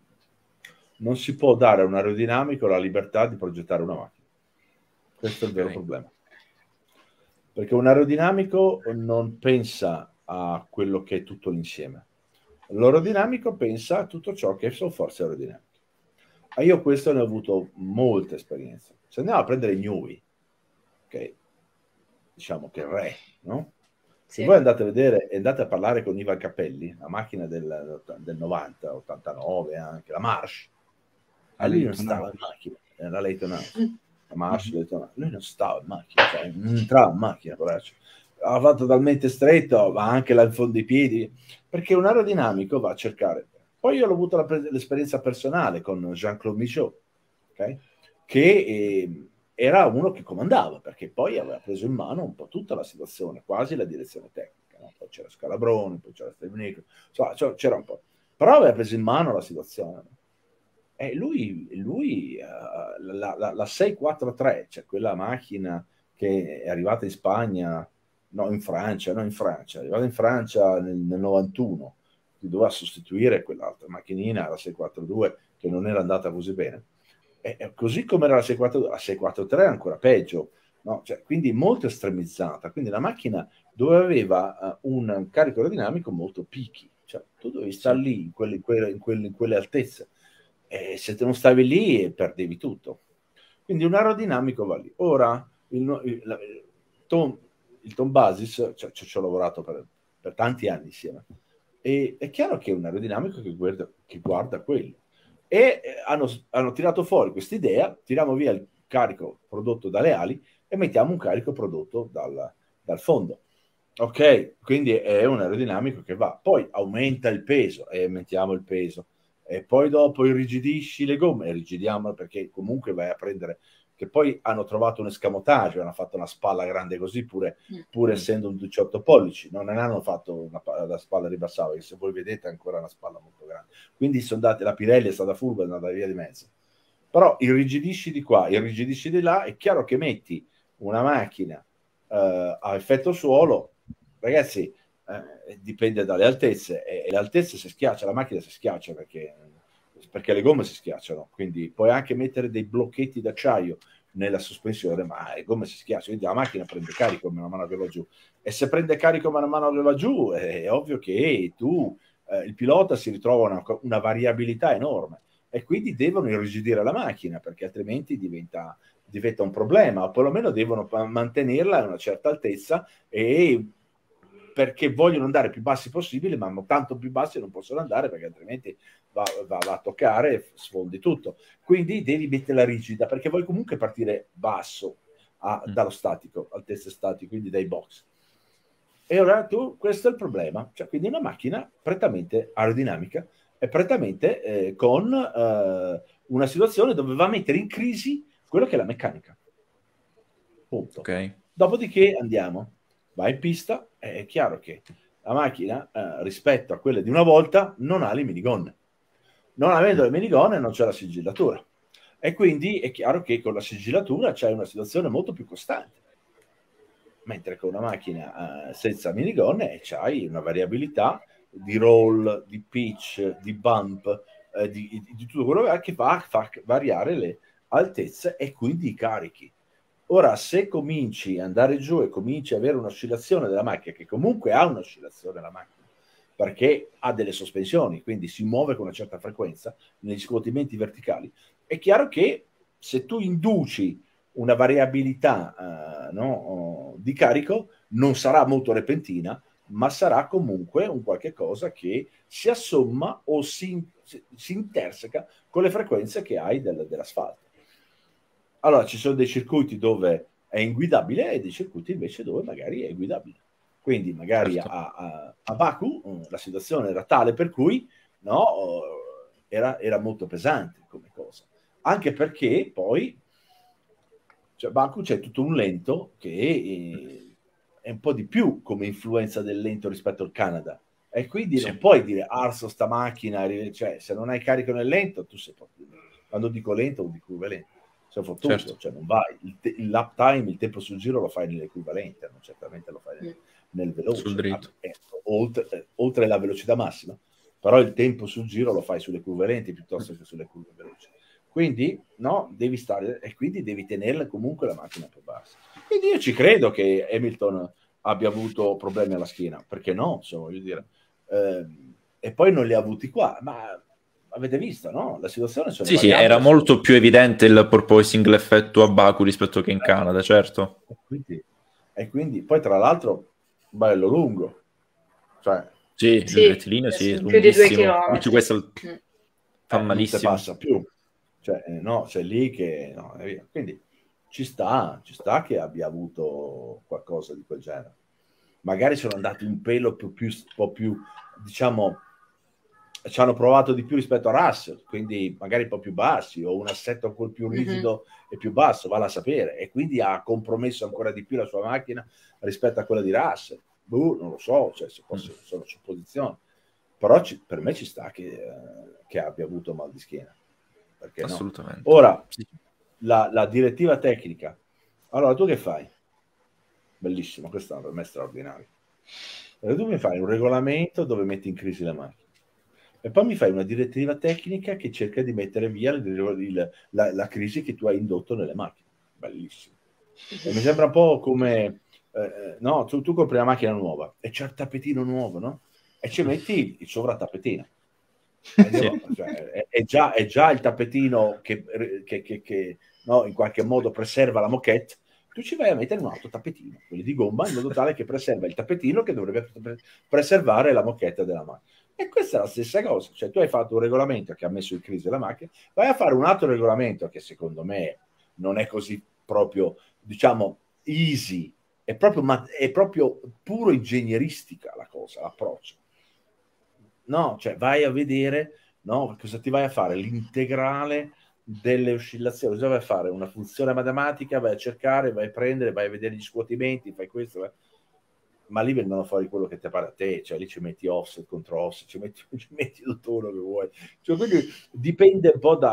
Non si può dare a un aerodinamico la libertà di progettare una macchina. Questo è il vero problema. Perché un aerodinamico non pensa a quello che è tutto l'insieme. L'aerodinamico pensa a tutto ciò che sono forze aerodinamiche. Io questo ne ho avuto molta esperienza. Se andiamo a prendere Newey, che diciamo che è il re, no? Se voi andate a vedere e andate a parlare con Ivan Capelli, la macchina del 90, 89 anche, la Marsh, lui non stava in macchina, la Leyton House, la Marsh, lui non stava in macchina, cioè non entrava in macchina, poraccio. ha fatto talmente stretto, ma anche là in fondo dei piedi, perché un aerodinamico va a cercare. Poi io ho avuto l'esperienza personale con Jean-Claude Michaud, okay? Che era uno che comandava, perché poi aveva preso in mano un po' tutta la situazione, quasi la direzione tecnica, no? Poi c'era Scalabroni, poi c'era Stevenico, insomma, c'era un po', però aveva preso in mano la situazione. E lui la 643, cioè quella macchina che è arrivata in Spagna, in Francia, è arrivata in Francia nel 91, che doveva sostituire quell'altra macchinina, la 642, che non era andata così bene. E così come era la 642, la 643 era ancora peggio, no? Cioè, quindi molto estremizzata. Quindi la macchina dove aveva un carico aerodinamico molto picchi, cioè tu dovevi stare lì in quelle altezze. E se te non stavi lì perdevi tutto. Quindi un aerodinamico va lì. Ora il Tom Basis, cioè, ci ho lavorato per tanti anni insieme, e è chiaro che è un aerodinamico che guarda quello. E hanno tirato fuori questa idea: tiriamo via il carico prodotto dalle ali e mettiamo un carico prodotto dal fondo. Ok, quindi è un aerodinamico che va, poi aumenta il peso e aumentiamo il peso, e poi dopo irrigidisci le gomme, irrigidiamo, perché comunque vai a prendere, che poi hanno trovato un escamotaggio, hanno fatto una spalla grande così, pur essendo un 18 pollici, non ne hanno fatto la spalla ribassata, che se voi vedete è ancora una spalla molto grande, quindi sono date, la Pirelli è stata furba, è andata via di mezzo, però irrigidisci di qua, irrigidisci di là, è chiaro che metti una macchina a effetto suolo, ragazzi, dipende dalle altezze, e le altezze si schiaccia, la macchina si schiaccia perché le gomme si schiacciano, quindi puoi anche mettere dei blocchetti d'acciaio nella sospensione, ma le gomme si schiacciano, quindi la macchina prende carico man mano che va giù, e se prende carico man mano che va giù è ovvio che il pilota si ritrova una variabilità enorme, e quindi devono irrigidire la macchina, perché altrimenti diventa un problema, o perlomeno devono mantenerla a una certa altezza, e perché vogliono andare più bassi possibile, ma tanto più bassi non possono andare, perché altrimenti va a toccare e sfondi tutto. Quindi devi metterla rigida, perché vuoi comunque partire basso dallo statico, altezze statiche, quindi dai box. E ora questo è il problema, cioè, quindi una macchina prettamente aerodinamica e prettamente con una situazione dove va a mettere in crisi quello che è la meccanica. Punto. Okay. Dopodiché va in pista, è chiaro che la macchina rispetto a quelle di una volta non ha le minigonne. Non avendo le minigonne non c'è la sigillatura, e quindi è chiaro che con la sigillatura c'è una situazione molto più costante, mentre con una macchina senza minigonne c'hai una variabilità di roll, di pitch, di bump, di tutto quello che fa variare le altezze e quindi i carichi. Ora, se cominci ad andare giù e cominci ad avere un'oscillazione della macchina, che comunque ha un'oscillazione la macchina, perché ha delle sospensioni, quindi si muove con una certa frequenza negli scuotimenti verticali, è chiaro che se tu induci una variabilità di carico, non sarà molto repentina, ma sarà comunque un qualche cosa che si assomma o si interseca con le frequenze che hai dell'asfalto. Allora, ci sono dei circuiti dove è inguidabile e dei circuiti invece dove magari è guidabile. Quindi magari certo. a Baku la situazione era tale per cui era molto pesante come cosa. Anche perché poi Baku c'è tutto un lento che è un po' di più come influenza del lento rispetto al Canada. E quindi non puoi dire arso sta macchina, cioè se non hai carico nel lento, tu sei proprio, quando dico lento vuol dire equivalente. Sei fottuto, certo. Cioè non vai, il lap time, il tempo sul giro lo fai nell'equivalente, non certamente lo fai nel veloce, sul dritto. Oltre la velocità massima, però il tempo sul giro lo fai sull'equivalente piuttosto che sulle curve veloci. Quindi devi stare, e quindi devi tenerla comunque la macchina più bassa. Quindi io ci credo che Hamilton abbia avuto problemi alla schiena, perché no, voglio dire. E poi non li ha avuti qua, ma avete visto, no? La situazione sì, era molto più evidente il porpoising effetto a Baku rispetto che in Canada, certo. E quindi poi tra l'altro bello lungo, cioè sì, il rettilineo sì, più di 2 chilometri. Questo fa malissimo. Non passa più, cioè c'è lì che quindi ci sta che abbia avuto qualcosa di quel genere. magari sono andati un pelo un po' più, diciamo, ci hanno provato di più rispetto a Russell, quindi magari un po' più bassi, o un assetto ancora più rigido e più basso, vale a sapere, e quindi ha compromesso ancora di più la sua macchina rispetto a quella di Russell. Non lo so, cioè, se fosse, sono supposizioni, però per me ci sta che abbia avuto mal di schiena. Perché assolutamente. No? Ora, la direttiva tecnica, allora tu che fai? Bellissimo, questo per me è straordinario. Allora, tu mi fai un regolamento dove metti in crisi la macchina e poi mi fai una direttiva tecnica che cerca di mettere via la crisi che tu hai indotto nelle macchine. Bellissimo. E mi sembra un po' come no, tu compri una macchina nuova e c'è il tappetino nuovo, no? E ci metti il sovrattappetino. Cioè, è già il tappetino che no, in qualche modo preserva la moquette. Tu ci vai a mettere un altro tappetino, quelli di gomma, in modo tale che preserva il tappetino che dovrebbe preservare la moquette della macchina. E questa è la stessa cosa, cioè tu hai fatto un regolamento che ha messo in crisi la macchina, vai a fare un altro regolamento che secondo me non è così proprio, diciamo, easy, è proprio puro ingegneristica la cosa, l'approccio. No, cioè vai a vedere, no, cosa ti vai a fare? L'integrale delle oscillazioni, cosa vai a fare? Una funzione matematica, vai a cercare, vai a prendere, vai a vedere gli scuotimenti, fai questo, ma lì vengono fuori quello che ti pare a te, cioè lì ci metti offset contro offset, ci metti tutto quello che vuoi, cioè, quindi dipende un po'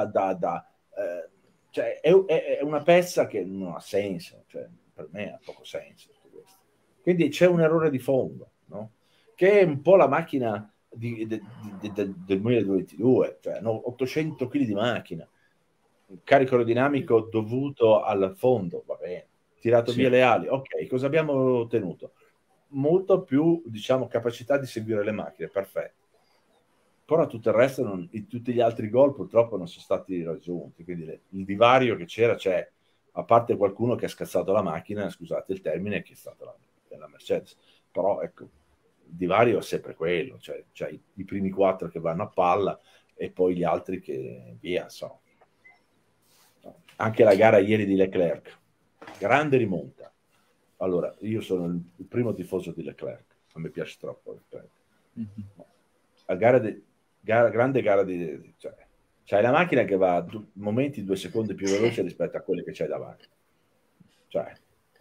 cioè è una pezza che non ha senso, cioè per me ha poco senso tutto questo. Quindi c'è un errore di fondo, no? Che è un po' la macchina del 2022, cioè 800 kg di macchina, carico aerodinamico dovuto al fondo, va bene, tirato via le ali, ok, cosa abbiamo ottenuto? Molto più, diciamo, capacità di seguire le macchine, perfetto. Però tutto il resto, tutti gli altri gol purtroppo non sono stati raggiunti, quindi il divario che c'è, a parte qualcuno che ha scazzato la macchina, scusate il termine, che è stata la Mercedes, però ecco, il divario è sempre quello, cioè i primi 4 che vanno a palla e poi gli altri che via, so. Anche la gara ieri di Leclerc, grande rimonta. Allora, io sono il primo tifoso di Leclerc, a me piace troppo Leclerc. Grande gara di... Cioè, c'hai la macchina che va a momenti 2 secondi più veloce rispetto a quelle che c'hai davanti. Cioè,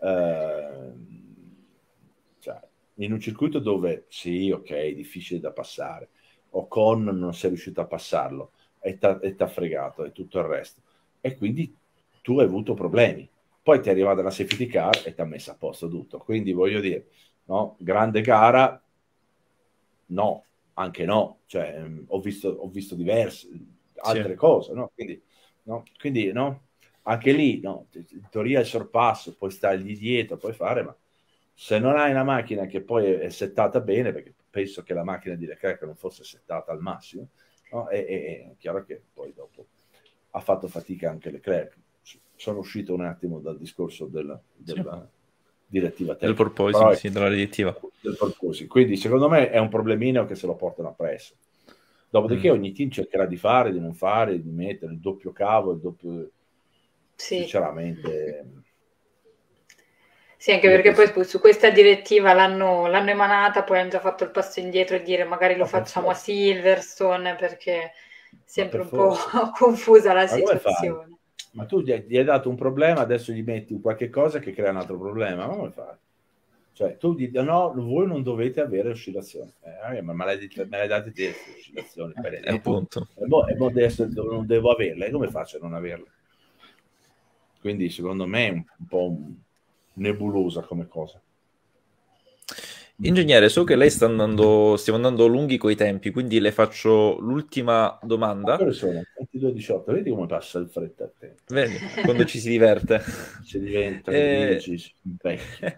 in un circuito dove, sì, ok, difficile da passare, Ocon non sei riuscito a passarlo, e t'ha fregato, e tutto il resto. E quindi tu hai avuto problemi. Poi ti è arrivata la safety car e ti ha messo a posto tutto. Quindi voglio dire, no, grande gara, no, anche no. Cioè, ho visto diverse altre cose, no? Quindi, no, anche lì, no, in teoria il sorpasso, puoi stargli dietro, puoi fare, ma se non hai una macchina che poi è settata bene, perché penso che la macchina di Leclerc non fosse settata al massimo, no? È chiaro che poi dopo ha fatto fatica anche Leclerc. Sono uscito un attimo dal discorso della direttiva tecnica. Del porpoising, sì, della direttiva. Del porpoising. Quindi secondo me è un problemino che se lo portano appresso. Dopodiché ogni team cercherà di fare, di non fare, di mettere il doppio cavo, il doppio... Sinceramente... Sì, anche perché poi su questa direttiva l'hanno emanata, poi hanno già fatto il passo indietro e dire magari lo facciamo a Silverstone, perché è sempre un po' confusa la situazione. Ma tu gli hai dato un problema, adesso gli metti qualche cosa che crea un altro problema, ma come fai? Cioè tu gli dici no, voi non dovete avere oscillazioni, ma me l'hai date te oscillazioni, appunto. E adesso non devo averle, come faccio a non averle? Quindi secondo me è un po' nebulosa come cosa. Ingegnere, so che lei stiamo andando lunghi coi tempi, quindi le faccio l'ultima domanda. Quali sono? 22-18, vedi come passa il fretta a te. Vedi, quando ci si diverte. Si diventa si invecchia.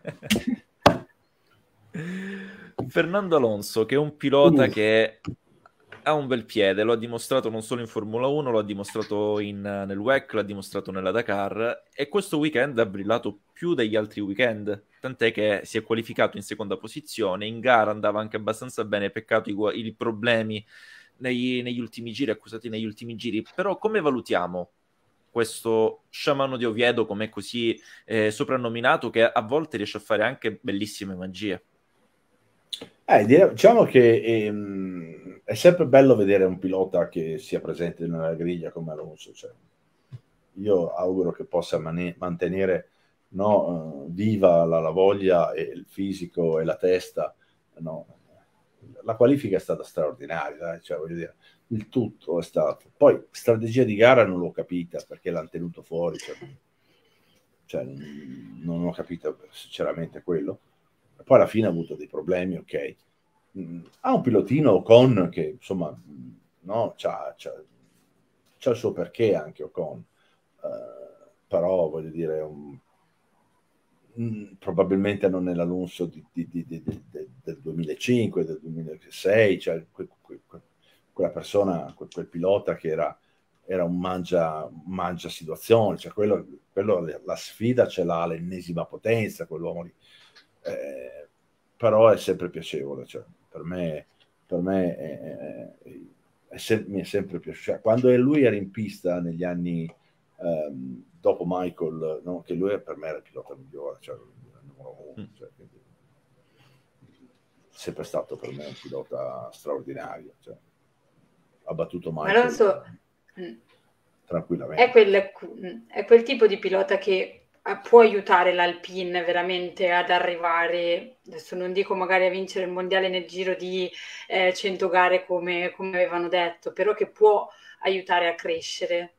Fernando Alonso, che è un pilota che ha un bel piede, lo ha dimostrato non solo in Formula 1, lo ha dimostrato nel WEC, l'ha dimostrato nella Dakar, e questo weekend ha brillato più degli altri weekend, tant'è che si è qualificato in seconda posizione, in gara andava anche abbastanza bene, peccato i problemi negli ultimi giri, accusati negli ultimi giri. Però come valutiamo questo sciamano di Oviedo, come così soprannominato, che a volte riesce a fare anche bellissime magie? Diciamo che è sempre bello vedere un pilota che sia presente nella griglia come Alonso. Cioè, io auguro che possa mantenere viva la voglia e il fisico e la testa. No. La qualifica è stata straordinaria, cioè, voglio dire, il tutto è stato. Poi strategia di gara non l'ho capita perché l'hanno tenuto fuori. Cioè, non ho capito sinceramente quello. Poi alla fine ha avuto dei problemi, ok. Ha un pilotino Ocon che insomma c'ha il suo perché anche Ocon, però voglio dire probabilmente non è l'Alonso del 2005, del 2006, cioè quella persona, quel pilota che era un mangia situazioni, cioè quello la sfida ce l'ha all'ennesima potenza, quell'uomo lì. Però è sempre piacevole, cioè, per me mi è sempre piaciuto. Cioè, quando lui era in pista negli anni dopo Michael, no? Che lui per me era il pilota migliore, cioè il numero uno, cioè, quindi, sempre stato per me un pilota straordinario, cioè, ha battuto Michael Alonso tranquillamente. È quel tipo di pilota che può aiutare l'Alpine veramente ad arrivare, adesso non dico magari a vincere il mondiale nel giro di 100 gare come avevano detto, però che può aiutare a crescere.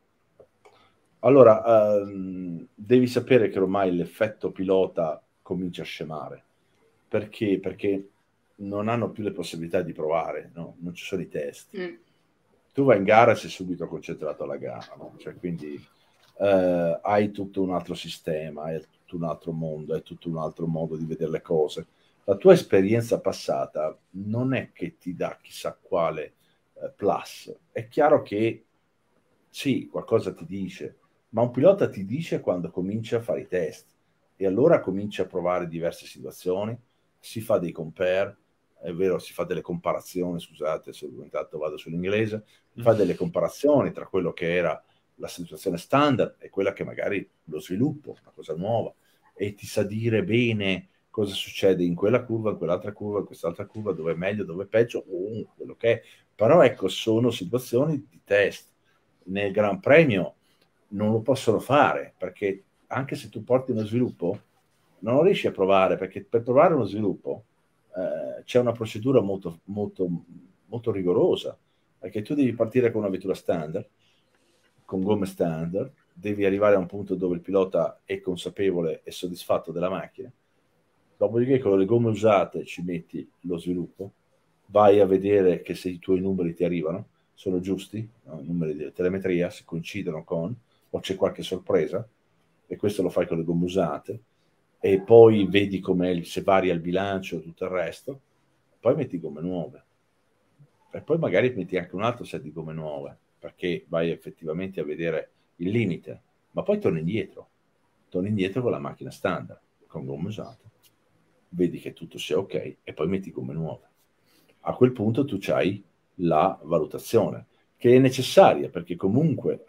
Allora, devi sapere che ormai l'effetto pilota comincia a scemare, perché non hanno più le possibilità di provare, no? Non ci sono i test. Tu vai in gara e sei subito concentrato alla gara, no? Cioè, quindi hai tutto un altro sistema, hai tutto un altro mondo, hai tutto un altro modo di vedere le cose. La tua esperienza passata non è che ti dà chissà quale plus. È chiaro che sì, qualcosa ti dice, ma un pilota ti dice quando comincia a fare i test e allora comincia a provare diverse situazioni, si fa dei compare, è vero, si fa delle comparazioni, scusate se intanto vado sull'inglese, fa delle comparazioni tra quello che era la situazione standard e quella che magari lo sviluppo, una cosa nuova, e ti sa dire bene cosa succede in quella curva, in quell'altra curva, in quest'altra curva, dove è meglio, dove è peggio, quello che è. Però ecco, sono situazioni di test. Nel Gran Premio non lo possono fare, perché anche se tu porti uno sviluppo, non lo riesci a provare, perché per provare uno sviluppo c'è una procedura molto, molto, molto rigorosa, perché tu devi partire con una vettura standard, con gomme standard, devi arrivare a un punto dove il pilota è consapevole e soddisfatto della macchina, dopodiché con le gomme usate ci metti lo sviluppo, vai a vedere che se i tuoi numeri ti arrivano, sono giusti, no? I numeri di telemetria si coincidono con, o c'è qualche sorpresa, e questo lo fai con le gomme usate, e poi vedi com'è, se varia il bilancio e tutto il resto, poi metti gomme nuove, e poi magari metti anche un altro set di gomme nuove, perché vai effettivamente a vedere il limite, ma poi torni indietro con la macchina standard, con gomme usate, vedi che tutto sia ok, e poi metti gomme nuove. A quel punto tu c'hai la valutazione, che è necessaria, perché comunque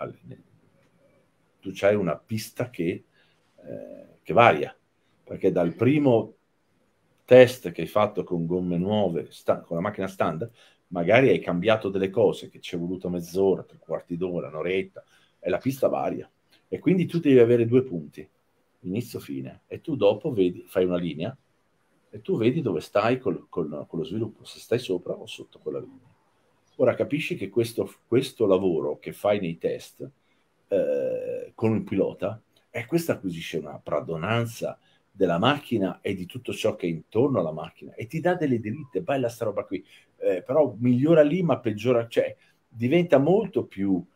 tu c'hai una pista che varia, perché dal primo test che hai fatto con gomme nuove, con la macchina standard, magari hai cambiato delle cose che ci è voluto mezz'ora, 3/4 d'ora, un'oretta, e la pista varia. E quindi tu devi avere 2 punti, inizio-fine, e tu dopo fai una linea, e tu vedi dove stai con lo sviluppo, se stai sopra o sotto quella linea. Ora capisci che questo lavoro che fai nei test con un pilota, questa acquisisce una padronanza della macchina e di tutto ciò che è intorno alla macchina, e ti dà delle dritte, bella sta roba qui, però migliora lì ma peggiora, cioè diventa molto più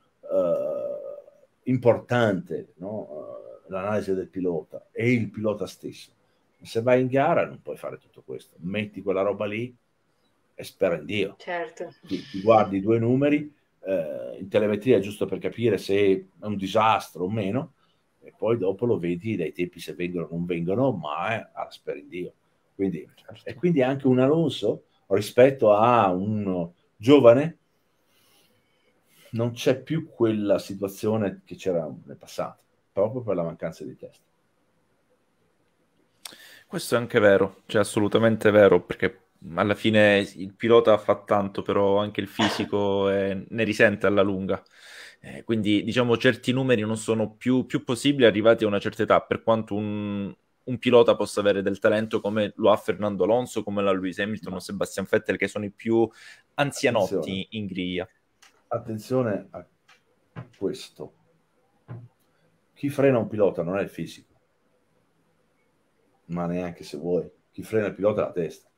importante, no? L'analisi del pilota e il pilota stesso. Se vai in gara non puoi fare tutto questo, metti quella roba lì e spera in Dio. Certo. Ti guardi 2 numeri in telemetria giusto per capire se è un disastro o meno, e poi dopo lo vedi dai tempi se vengono o non vengono, ma spera in Dio. Quindi, certo. E quindi anche un Alonso rispetto a un giovane non c'è più quella situazione che c'era nel passato, proprio per la mancanza di test. Questo è anche vero, cioè assolutamente vero, perché alla fine il pilota fa tanto, però anche il fisico ne risente alla lunga. Quindi diciamo certi numeri non sono più possibili arrivati a una certa età, per quanto un pilota possa avere del talento come lo ha Fernando Alonso, come lo ha Lewis Hamilton o Sebastian Vettel, che sono i più anzianotti in griglia. Attenzione a questo. Chi frena un pilota non è il fisico, ma neanche se vuoi. Chi frena il pilota è la testa.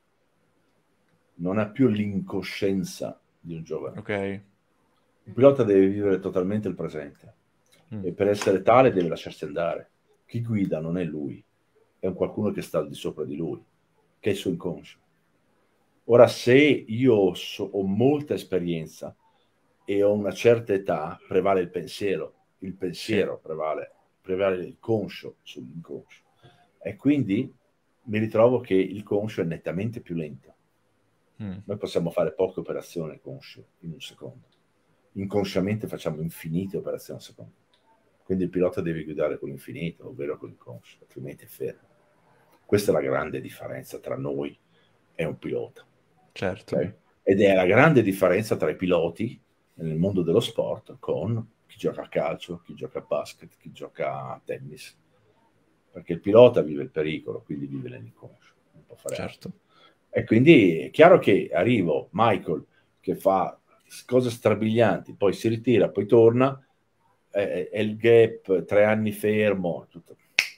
Non ha più l'incoscienza di un giovane. Ok. Il pilota deve vivere totalmente il presente e per essere tale deve lasciarsi andare. Chi guida non è lui, è un qualcuno che sta al di sopra di lui, che è il suo inconscio. Ora, se io ho molta esperienza e ho una certa età, prevale il pensiero. Il pensiero prevale il conscio sull'inconscio. E quindi mi ritrovo che il conscio è nettamente più lento. Noi possiamo fare poche operazioni conscio in un secondo. Inconsciamente facciamo infinite operazioni al secondo. Quindi il pilota deve guidare con l'infinito, ovvero con il conscio, altrimenti è fermo. Questa è la grande differenza tra noi e un pilota. Certo. Okay? Ed è la grande differenza tra i piloti nel mondo dello sport con chi gioca a calcio, chi gioca a basket, chi gioca a tennis. Perché il pilota vive il pericolo, quindi vive nell'inconscio. Non può fare altro. E quindi è chiaro che arrivo Michael che fa cose strabilianti, poi si ritira, poi torna, e il gap, 3 anni fermo, tutto.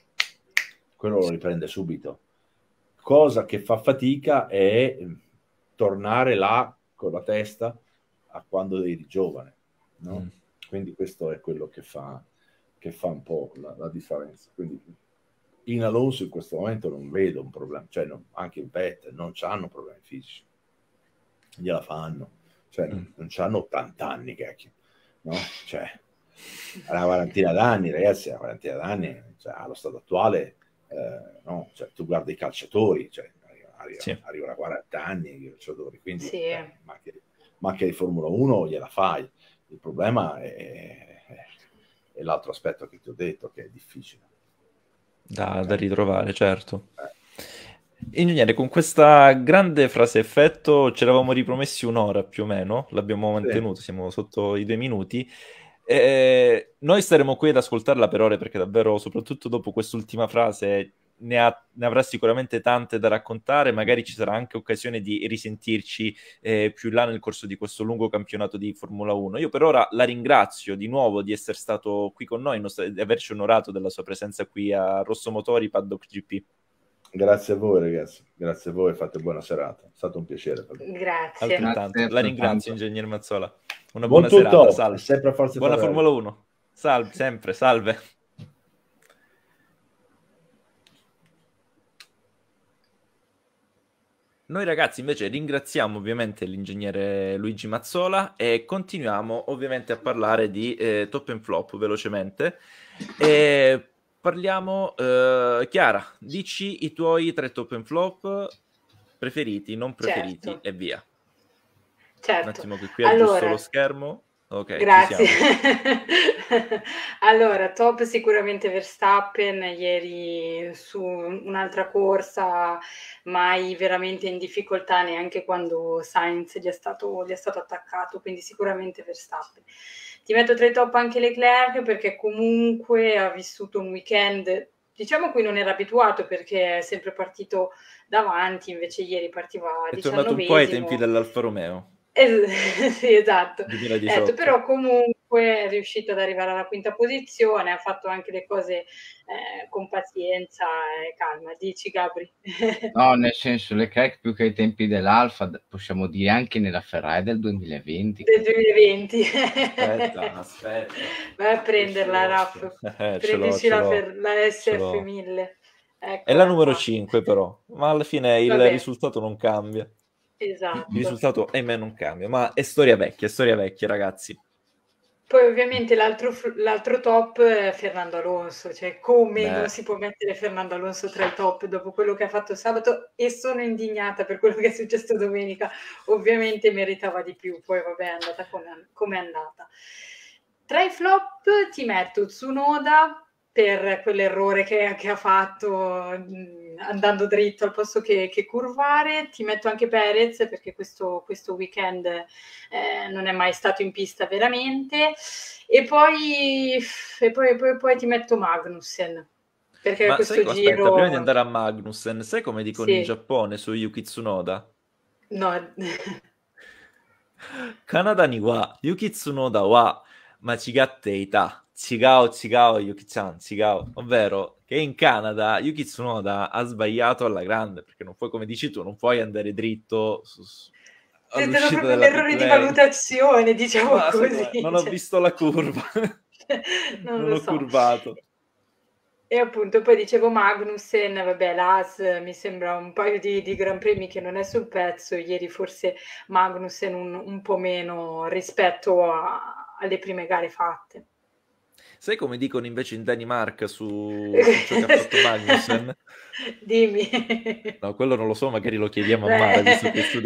Quello lo riprende subito. Cosa che fa fatica è tornare là con la testa a quando eri giovane, no? Quindi questo è quello che fa un po' la differenza. Quindi in Alonso in questo momento non vedo un problema, cioè anche in Vettel non hanno problemi fisici, gliela fanno, cioè non hanno 80 anni, cacchio, no? Cioè una quarantina d'anni, ragazzi, una quarantina d'anni, cioè, allo stato attuale, no? Cioè, tu guardi i calciatori, cioè, arrivano a 40 anni i calciatori, quindi ma che di Formula 1 gliela fai. Il problema è l'altro aspetto che ti ho detto, che è difficile. Da ritrovare, certo. Ingegnere, con questa grande frase effetto ci eravamo ripromessi un'ora più o meno, l'abbiamo mantenuto, siamo sotto i 2 minuti. Noi staremo qui ad ascoltarla per ore perché davvero, soprattutto dopo quest'ultima frase, ne avrà sicuramente tante da raccontare, magari ci sarà anche occasione di risentirci più in là nel corso di questo lungo campionato di Formula 1. Io per ora la ringrazio di nuovo di essere stato qui con noi, di averci onorato della sua presenza qui a Rosso Motori Paddock GP. Grazie a voi ragazzi, grazie a voi, fate buona serata, è stato un piacere per me. Grazie. Altrettanto. La ringrazio, ingegner Mazzola. Una buona serata, salve. Sempre a Forza buona Ferrari. Formula 1. Salve, sempre, salve. Noi ragazzi invece ringraziamo ovviamente l'ingegnere Luigi Mazzola e continuiamo ovviamente a parlare di top and flop velocemente. Parliamo, Chiara, dici i tuoi 3 top and flop preferiti, non preferiti, e via. Certo. Un attimo che qui aggiusto lo schermo. Ok, grazie. Allora, top sicuramente Verstappen, ieri su un'altra corsa, mai veramente in difficoltà neanche quando Sainz gli è stato attaccato, quindi sicuramente Verstappen. Ti metto tra i top anche Leclerc perché comunque ha vissuto un weekend, diciamo, cui non era abituato perché è sempre partito davanti, invece ieri partiva a 19esimo. È tornato un po' ai tempi dell'Alfa Romeo. Sì, esatto. 2018. Però comunque è riuscito ad arrivare alla 5ª posizione, ha fatto anche le cose con pazienza e calma. Dici, Gabri? No, nel senso, Leclerc più che ai tempi dell'Alfa, possiamo dire anche nella Ferrari del 2020. Del 2020. Aspetta. Vai a prenderla, Raff. Prendici la SF1000. È la numero 5 però, ma alla fine il risultato non cambia. Esatto. Il risultato, ahimè, non cambia, ma è storia vecchia, ragazzi. Poi ovviamente l'altro top è Fernando Alonso, cioè come non si può mettere Fernando Alonso tra i top dopo quello che ha fatto sabato, e sono indignata per quello che è successo domenica, ovviamente meritava di più, poi vabbè è andata come è andata. Tra i flop ti metto Tsunoda per quell'errore che ha fatto andando dritto al posto che curvare. Ti metto anche Perez, perché questo weekend non è mai stato in pista veramente, e poi ti metto Magnussen, perché Ma questo sai, aspetta, prima di giro andare a Magnussen, sai come dicono in sì, Giappone su Yuki Tsunoda? no. Canada ni wa Yuki Tsunoda wa machigatte ita. Chigao, chigao, Yuki-chan, chigao. Ovvero che in Canada Yuki Tsunoda ha sbagliato alla grande, perché non puoi, come dici tu, non puoi andare dritto È stato all'uscita proprio un della pit errore di lane. valutazione, diciamo Ma secondo così. me, non ho visto la curva. Non Non lo ho so. curvato. E appunto poi dicevo Magnussen, vabbè, l'Haas mi sembra un paio di Gran Premi che non è sul pezzo, ieri forse Magnussen un po' meno rispetto alle prime gare fatte. Sai come dicono invece in Danimarca su ciò che ha fatto Magnussen? Dimmi. No, quello non lo so, magari lo chiediamo a Mara, visto che studia.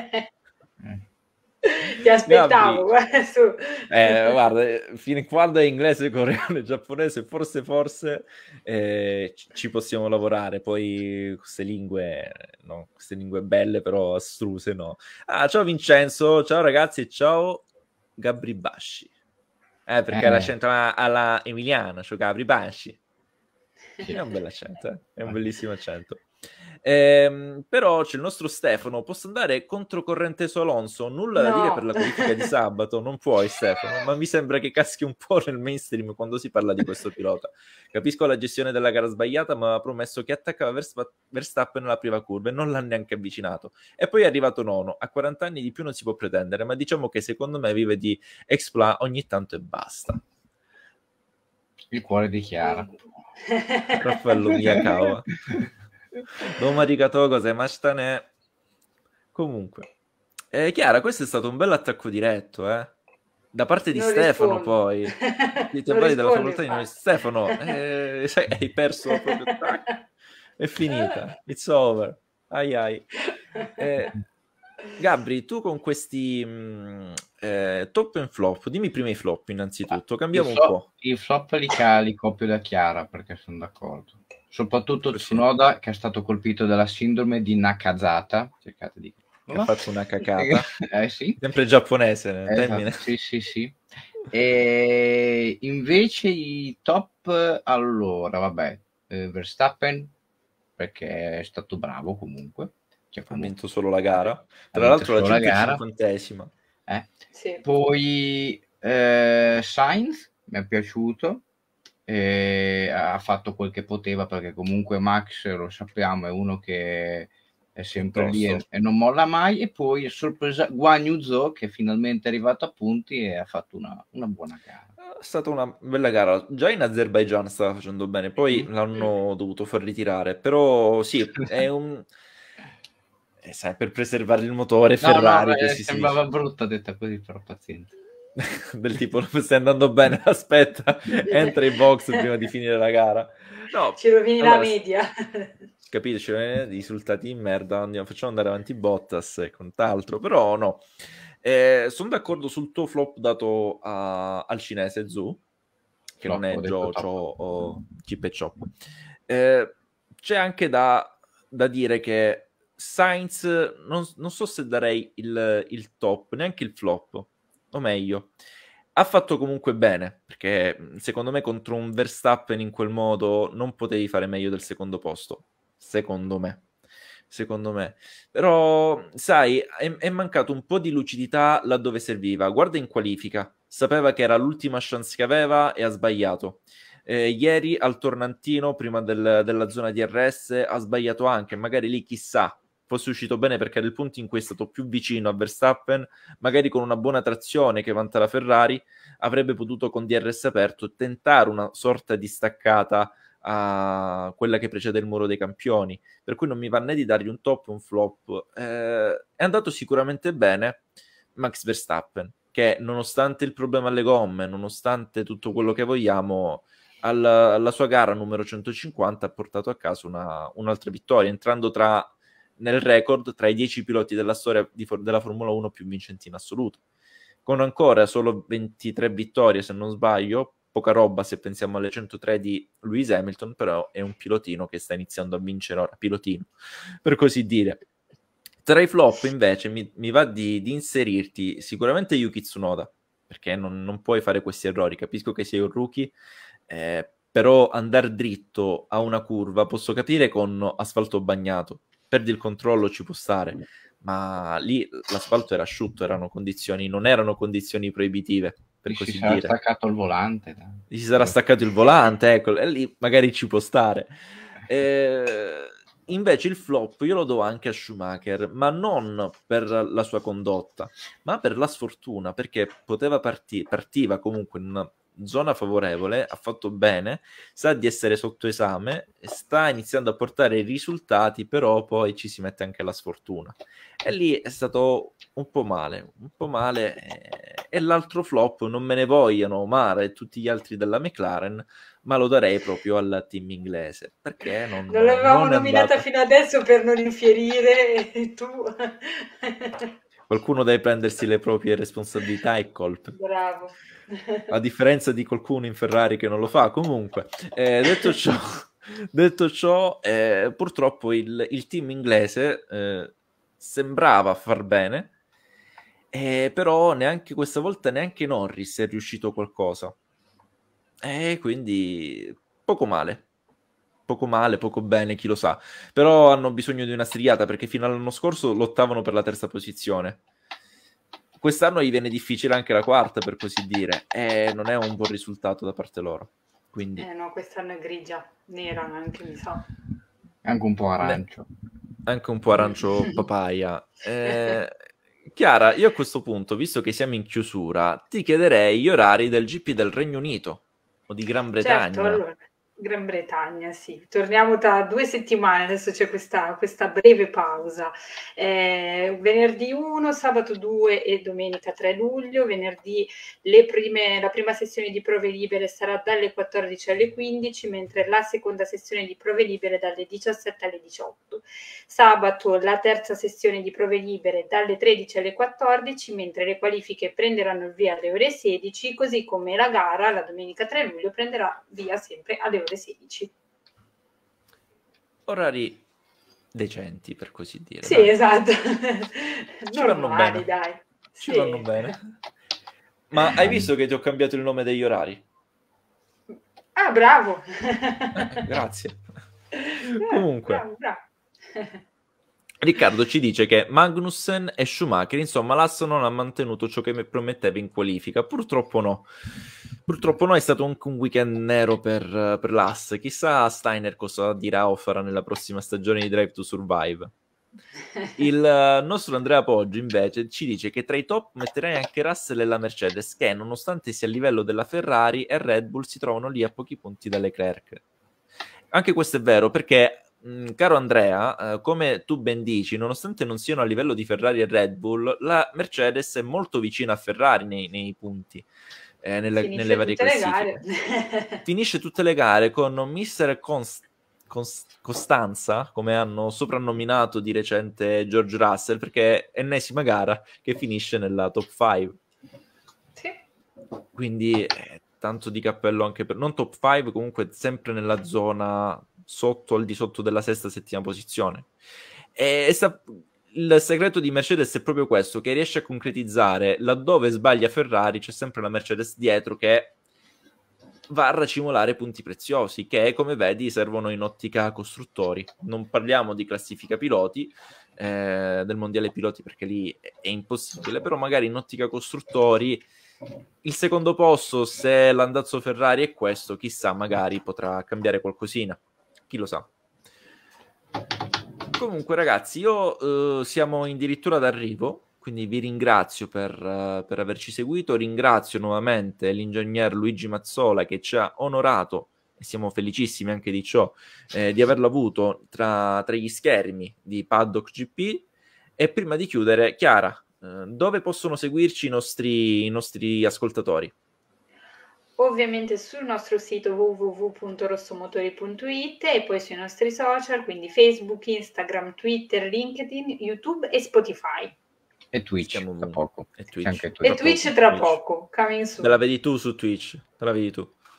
Ti aspettavo, Gabri, guarda su. guarda, fino a quando è inglese, coreano e giapponese, forse ci possiamo lavorare. Poi queste lingue, no, queste lingue belle però astruse, no. Ah, ciao Vincenzo, ciao ragazzi e ciao Gabri Basci. Perché l'accento alla emiliana, ciao Gabri Basci. È un bel accento, è un bellissimo accento. Però c'è il nostro Stefano. Posso andare controcorrente su Alonso? Nulla da dire per la qualifica di sabato. Non puoi, Stefano, ma mi sembra che caschi un po' nel mainstream quando si parla di questo pilota. Capisco la gestione della gara sbagliata, ma aveva promesso che attaccava Verstappen nella prima curva e non l'ha neanche avvicinato. E poi è arrivato nono. A 40 anni di più non si può pretendere, ma diciamo che secondo me vive di exploit ogni tanto e basta. Il cuore di Chiara. Raffaello Miyakawa. Domo arigatou gozaimashita ne. Comunque, Chiara, questo è stato un bel attacco diretto, da parte di Non Stefano. rispondo. Poi ti Non avvali della rispondo, facoltà di noi. infatti. Stefano, sai, hai perso proprio. È finita, it's over. Ai ai. Gabri, tu con questi top and flop, dimmi prima i flop innanzitutto, cambiamo un po'. I flop li copio da Chiara, perché sono d'accordo. Soprattutto Tsunoda, che è stato colpito dalla sindrome di Nakazata. Cercate di... Ha fatto una cacata. Sì. Sempre giapponese nel termine. Sì. E invece i top, allora, vabbè, Verstappen, perché è stato bravo comunque. Ha vinto solo la gara. Tra l'altro la 150esima. Sì. Poi Sainz mi è piaciuto. Ha fatto quel che poteva, perché comunque Max, lo sappiamo, è uno che è sempre lì e non molla mai. E poi è sorpresa Guan Yu Zhou, che finalmente è arrivato a punti e ha fatto una buona gara. È stata una bella gara. Già in Azerbaijan stava facendo bene, poi l'hanno dovuto far ritirare. Però sì, è un... sai, per preservare il motore Ferrari. No, sembrava brutta detta così, però pazienza. Del tipo, stai andando bene, aspetta, entra in box prima di finire la gara. No, ci rovini la media. Capito, ci rovini i risultati in merda, facciamo andare avanti Bottas e quant'altro, però no. Sono d'accordo sul tuo flop dato al cinese Zhu, che non è Joe o Chip e Chop. C'è anche da dire che Sainz, non so se darei il top, neanche il flop, o meglio, ha fatto comunque bene, perché secondo me contro un Verstappen in quel modo non potevi fare meglio del secondo posto, secondo me. Però sai, è mancato un po' di lucidità laddove serviva. Guarda in qualifica, sapeva che era l'ultima chance che aveva e ha sbagliato. Ieri al tornantino prima della zona DRS ha sbagliato anche, magari lì chissà fosse uscito bene perché era il punto in cui è stato più vicino a Verstappen, magari con una buona trazione che vanta la Ferrari avrebbe potuto con DRS aperto tentare una sorta di staccata a quella che precede il muro dei campioni, per cui non mi va né di dargli un top o un flop. È andato sicuramente bene Max Verstappen, che nonostante il problema alle gomme, nonostante tutto quello che vogliamo, alla sua gara numero 150 ha portato a casa un'altra vittoria, entrando nel record tra i 10 piloti della storia della Formula 1 più vincenti in assoluto, con ancora solo 23 vittorie se non sbaglio, poca roba se pensiamo alle 103 di Lewis Hamilton, però è un pilotino che sta iniziando a vincere ora, pilotino, per così dire. Tra i flop invece mi va di inserirti sicuramente Yuki Tsunoda, perché non puoi fare questi errori, capisco che sei un rookie, però andare dritto a una curva posso capire con asfalto bagnato, perdi il controllo, ci può stare, ma lì l'asfalto era asciutto, non erano condizioni proibitive, per così dire. Si sarà staccato il volante. Si sarà staccato il volante, ecco, e lì magari ci può stare. Invece il flop io lo do anche a Schumacher, ma non per la sua condotta, ma per la sfortuna, perché partiva comunque in una zona favorevole, ha fatto bene, sa di essere sotto esame, sta iniziando a portare i risultati, però poi ci si mette anche la sfortuna. E lì è stato un po' male. E l'altro flop, non me ne vogliano Omar e tutti gli altri della McLaren, ma lo darei proprio al team inglese, perché non l'avevamo nominata fino adesso per non infierire, e tu... Qualcuno deve prendersi le proprie responsabilità e colpe. Bravo. A differenza di qualcuno in Ferrari che non lo fa. Comunque, detto ciò, purtroppo il team inglese sembrava far bene, però neanche questa volta neanche Norris è riuscito qualcosa. Quindi poco male, poco bene, chi lo sa. Però hanno bisogno di una strigliata, perché fino all'anno scorso lottavano per la terza posizione. Quest'anno gli viene difficile anche la quarta, per così dire, e non è un buon risultato da parte loro. Quindi... no, quest'anno è grigia, nera anche, mi sa. Anche un po' arancio. Anche un po' arancio papaya. Chiara, io a questo punto, visto che siamo in chiusura, ti chiederei gli orari del GP del Regno Unito o di Gran Bretagna. Certo, allora, Gran Bretagna, sì. Torniamo tra 2 settimane, adesso c'è questa breve pausa. Venerdì 1, sabato 2 e domenica 3 luglio. Venerdì la prima sessione di prove libere sarà dalle 14 alle 15, mentre la seconda sessione di prove libere dalle 17 alle 18. Sabato la terza sessione di prove libere dalle 13 alle 14, mentre le qualifiche prenderanno il via alle ore 16, così come la gara la domenica 3 luglio prenderà via sempre alle ore 16. Orari decenti, per così dire. Sì, dai. Esatto. Ci vanno bene. Dai. Ci vanno bene. Ma hai visto che ti ho cambiato il nome degli orari? Ah, bravo. Grazie. Comunque, bravo. Riccardo ci dice che Magnussen e Schumacher, insomma, l'Haas non ha mantenuto ciò che prometteva in qualifica. Purtroppo no, è stato anche un weekend nero per l'Haas. Chissà Steiner cosa dirà o farà nella prossima stagione di Drive to Survive. Il nostro Andrea Poggio invece ci dice che tra i top metterei anche Russell e la Mercedes, che nonostante sia a livello della Ferrari e Red Bull si trovano lì a pochi punti da Leclerc. Anche questo è vero, perché caro Andrea, come tu ben dici, nonostante non siano a livello di Ferrari e Red Bull, la Mercedes è molto vicina a Ferrari nei punti, nelle varie classifiche. Finisce tutte le gare con Mister Costanza, come hanno soprannominato di recente George Russell, perché è ennesima gara che finisce nella top 5. Sì. Quindi tanto di cappello anche per... non top 5, comunque sempre nella zona al di sotto della sesta, settima posizione. Il segreto di Mercedes è proprio questo, che riesce a concretizzare laddove sbaglia Ferrari, c'è sempre la Mercedes dietro che va a racimolare punti preziosi, che come vedi servono in ottica costruttori. Non parliamo di classifica piloti, del mondiale piloti, perché lì è impossibile, però magari in ottica costruttori il secondo posto, se l'andazzo Ferrari è questo, chissà, magari potrà cambiare qualcosina, chi lo sa. Comunque ragazzi, siamo addirittura d'arrivo, quindi vi ringrazio per averci seguito, ringrazio nuovamente l'ingegner Luigi Mazzola che ci ha onorato, e siamo felicissimi anche di ciò, di averlo avuto tra gli schermi di Paddock GP. E prima di chiudere, Chiara, dove possono seguirci i nostri ascoltatori? Ovviamente sul nostro sito www.rossomotori.it e poi sui nostri social, quindi Facebook, Instagram, Twitter, LinkedIn, YouTube e Spotify. E Twitch tra poco. E Twitch tra poco. Coming soon. Te la vedi tu su Twitch? Te la vedi tu?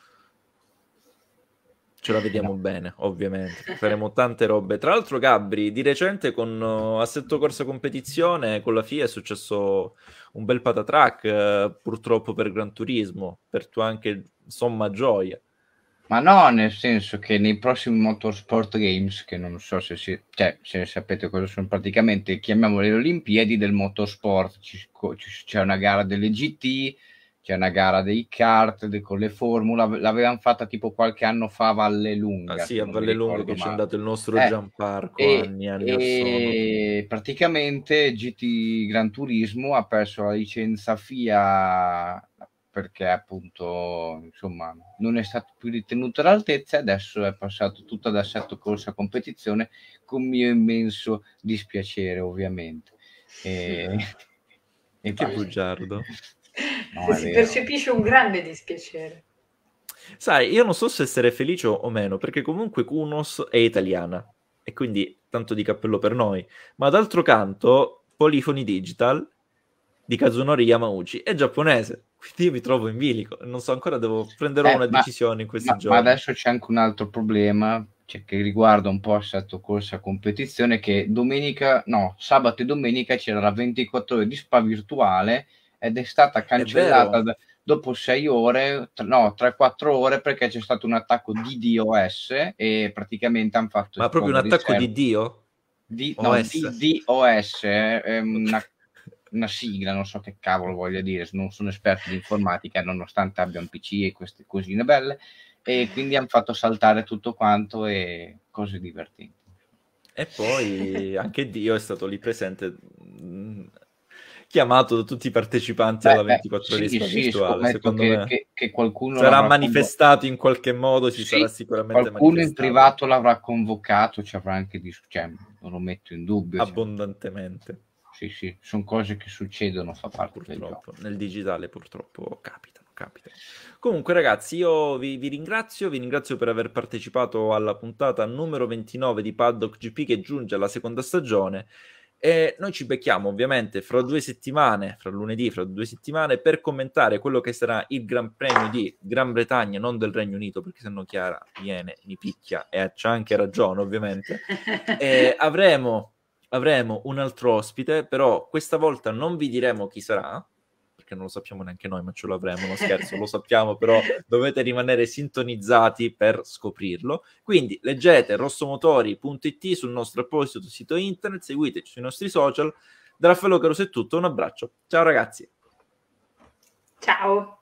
Ce la vediamo bene, ovviamente. Faremo tante robe. Tra l'altro, Gabri, di recente con Assetto Corsa Competizione, con la FIA è successo un bel patatrack, purtroppo per Gran Turismo, per tua anche somma gioia. Ma no, nel senso che nei prossimi Motorsport Games, che non so se sapete cosa sono, praticamente chiamiamole le Olimpiadi del motorsport, c'è una gara delle GT, c'è una gara dei kart, con le formula, l'avevano fatta tipo qualche anno fa a Vallelunga. Ah sì, a Vallelunga che c'è andato il nostro Gianparco anni e praticamente GT Gran Turismo ha perso la licenza FIA perché appunto insomma non è stato più ritenuto all'altezza e adesso è passato tutto ad Assetto Corsa Competizione, con mio immenso dispiacere ovviamente. E che bugiardo. No, si percepisce un grande dispiacere. Sai, io non so se essere felice o meno, perché comunque Kunos è italiana e quindi tanto di cappello per noi, ma d'altro canto Polyphony Digital di Kazunori Yamauchi è giapponese, quindi io mi trovo in bilico, non so ancora, prenderò una decisione in questi giorni. Ma adesso c'è anche un altro problema, che riguarda un po' Assetto Corsa Competizione, che sabato e domenica c'era la 24 ore di Spa virtuale ed è stata cancellata dopo 6 ore, 3-4 ore, perché c'è stato un attacco di DOS e praticamente hanno fatto... Ma proprio un attacco di Dio? DOS, è una sigla, non so che cavolo voglia dire, non sono esperto di informatica nonostante abbia un PC e queste cosine belle, e quindi hanno fatto saltare tutto quanto e cose divertenti. E poi anche Dio è stato lì presente, chiamato da tutti i partecipanti alla 24 ore di Spa virtuale. Secondo me che qualcuno sarà manifestato in qualche modo, sarà sicuramente qualcuno in privato l'avrà convocato, ci avrà anche non lo metto in dubbio abbondantemente. Sì, sono cose che succedono, fa parte del gioco. Nel digitale purtroppo capitano. Comunque ragazzi, io vi ringrazio per aver partecipato alla puntata numero 29 di Paddock GP, che giunge alla seconda stagione, e noi ci becchiamo ovviamente fra 2 settimane, fra lunedì, fra 2 settimane, per commentare quello che sarà il Gran Premio di Gran Bretagna, non del Regno Unito, perché sennò Chiara viene, mi picchia, e c'ha anche ragione ovviamente. E avremo un altro ospite, però questa volta non vi diremo chi sarà, perché non lo sappiamo neanche noi, ma ce lo avremo, no scherzo, lo sappiamo, però dovete rimanere sintonizzati per scoprirlo. Quindi leggete rossomotori.it sul nostro apposito sito internet, seguiteci sui nostri social. Da Raffaello Caruso è tutto, un abbraccio. Ciao ragazzi. Ciao.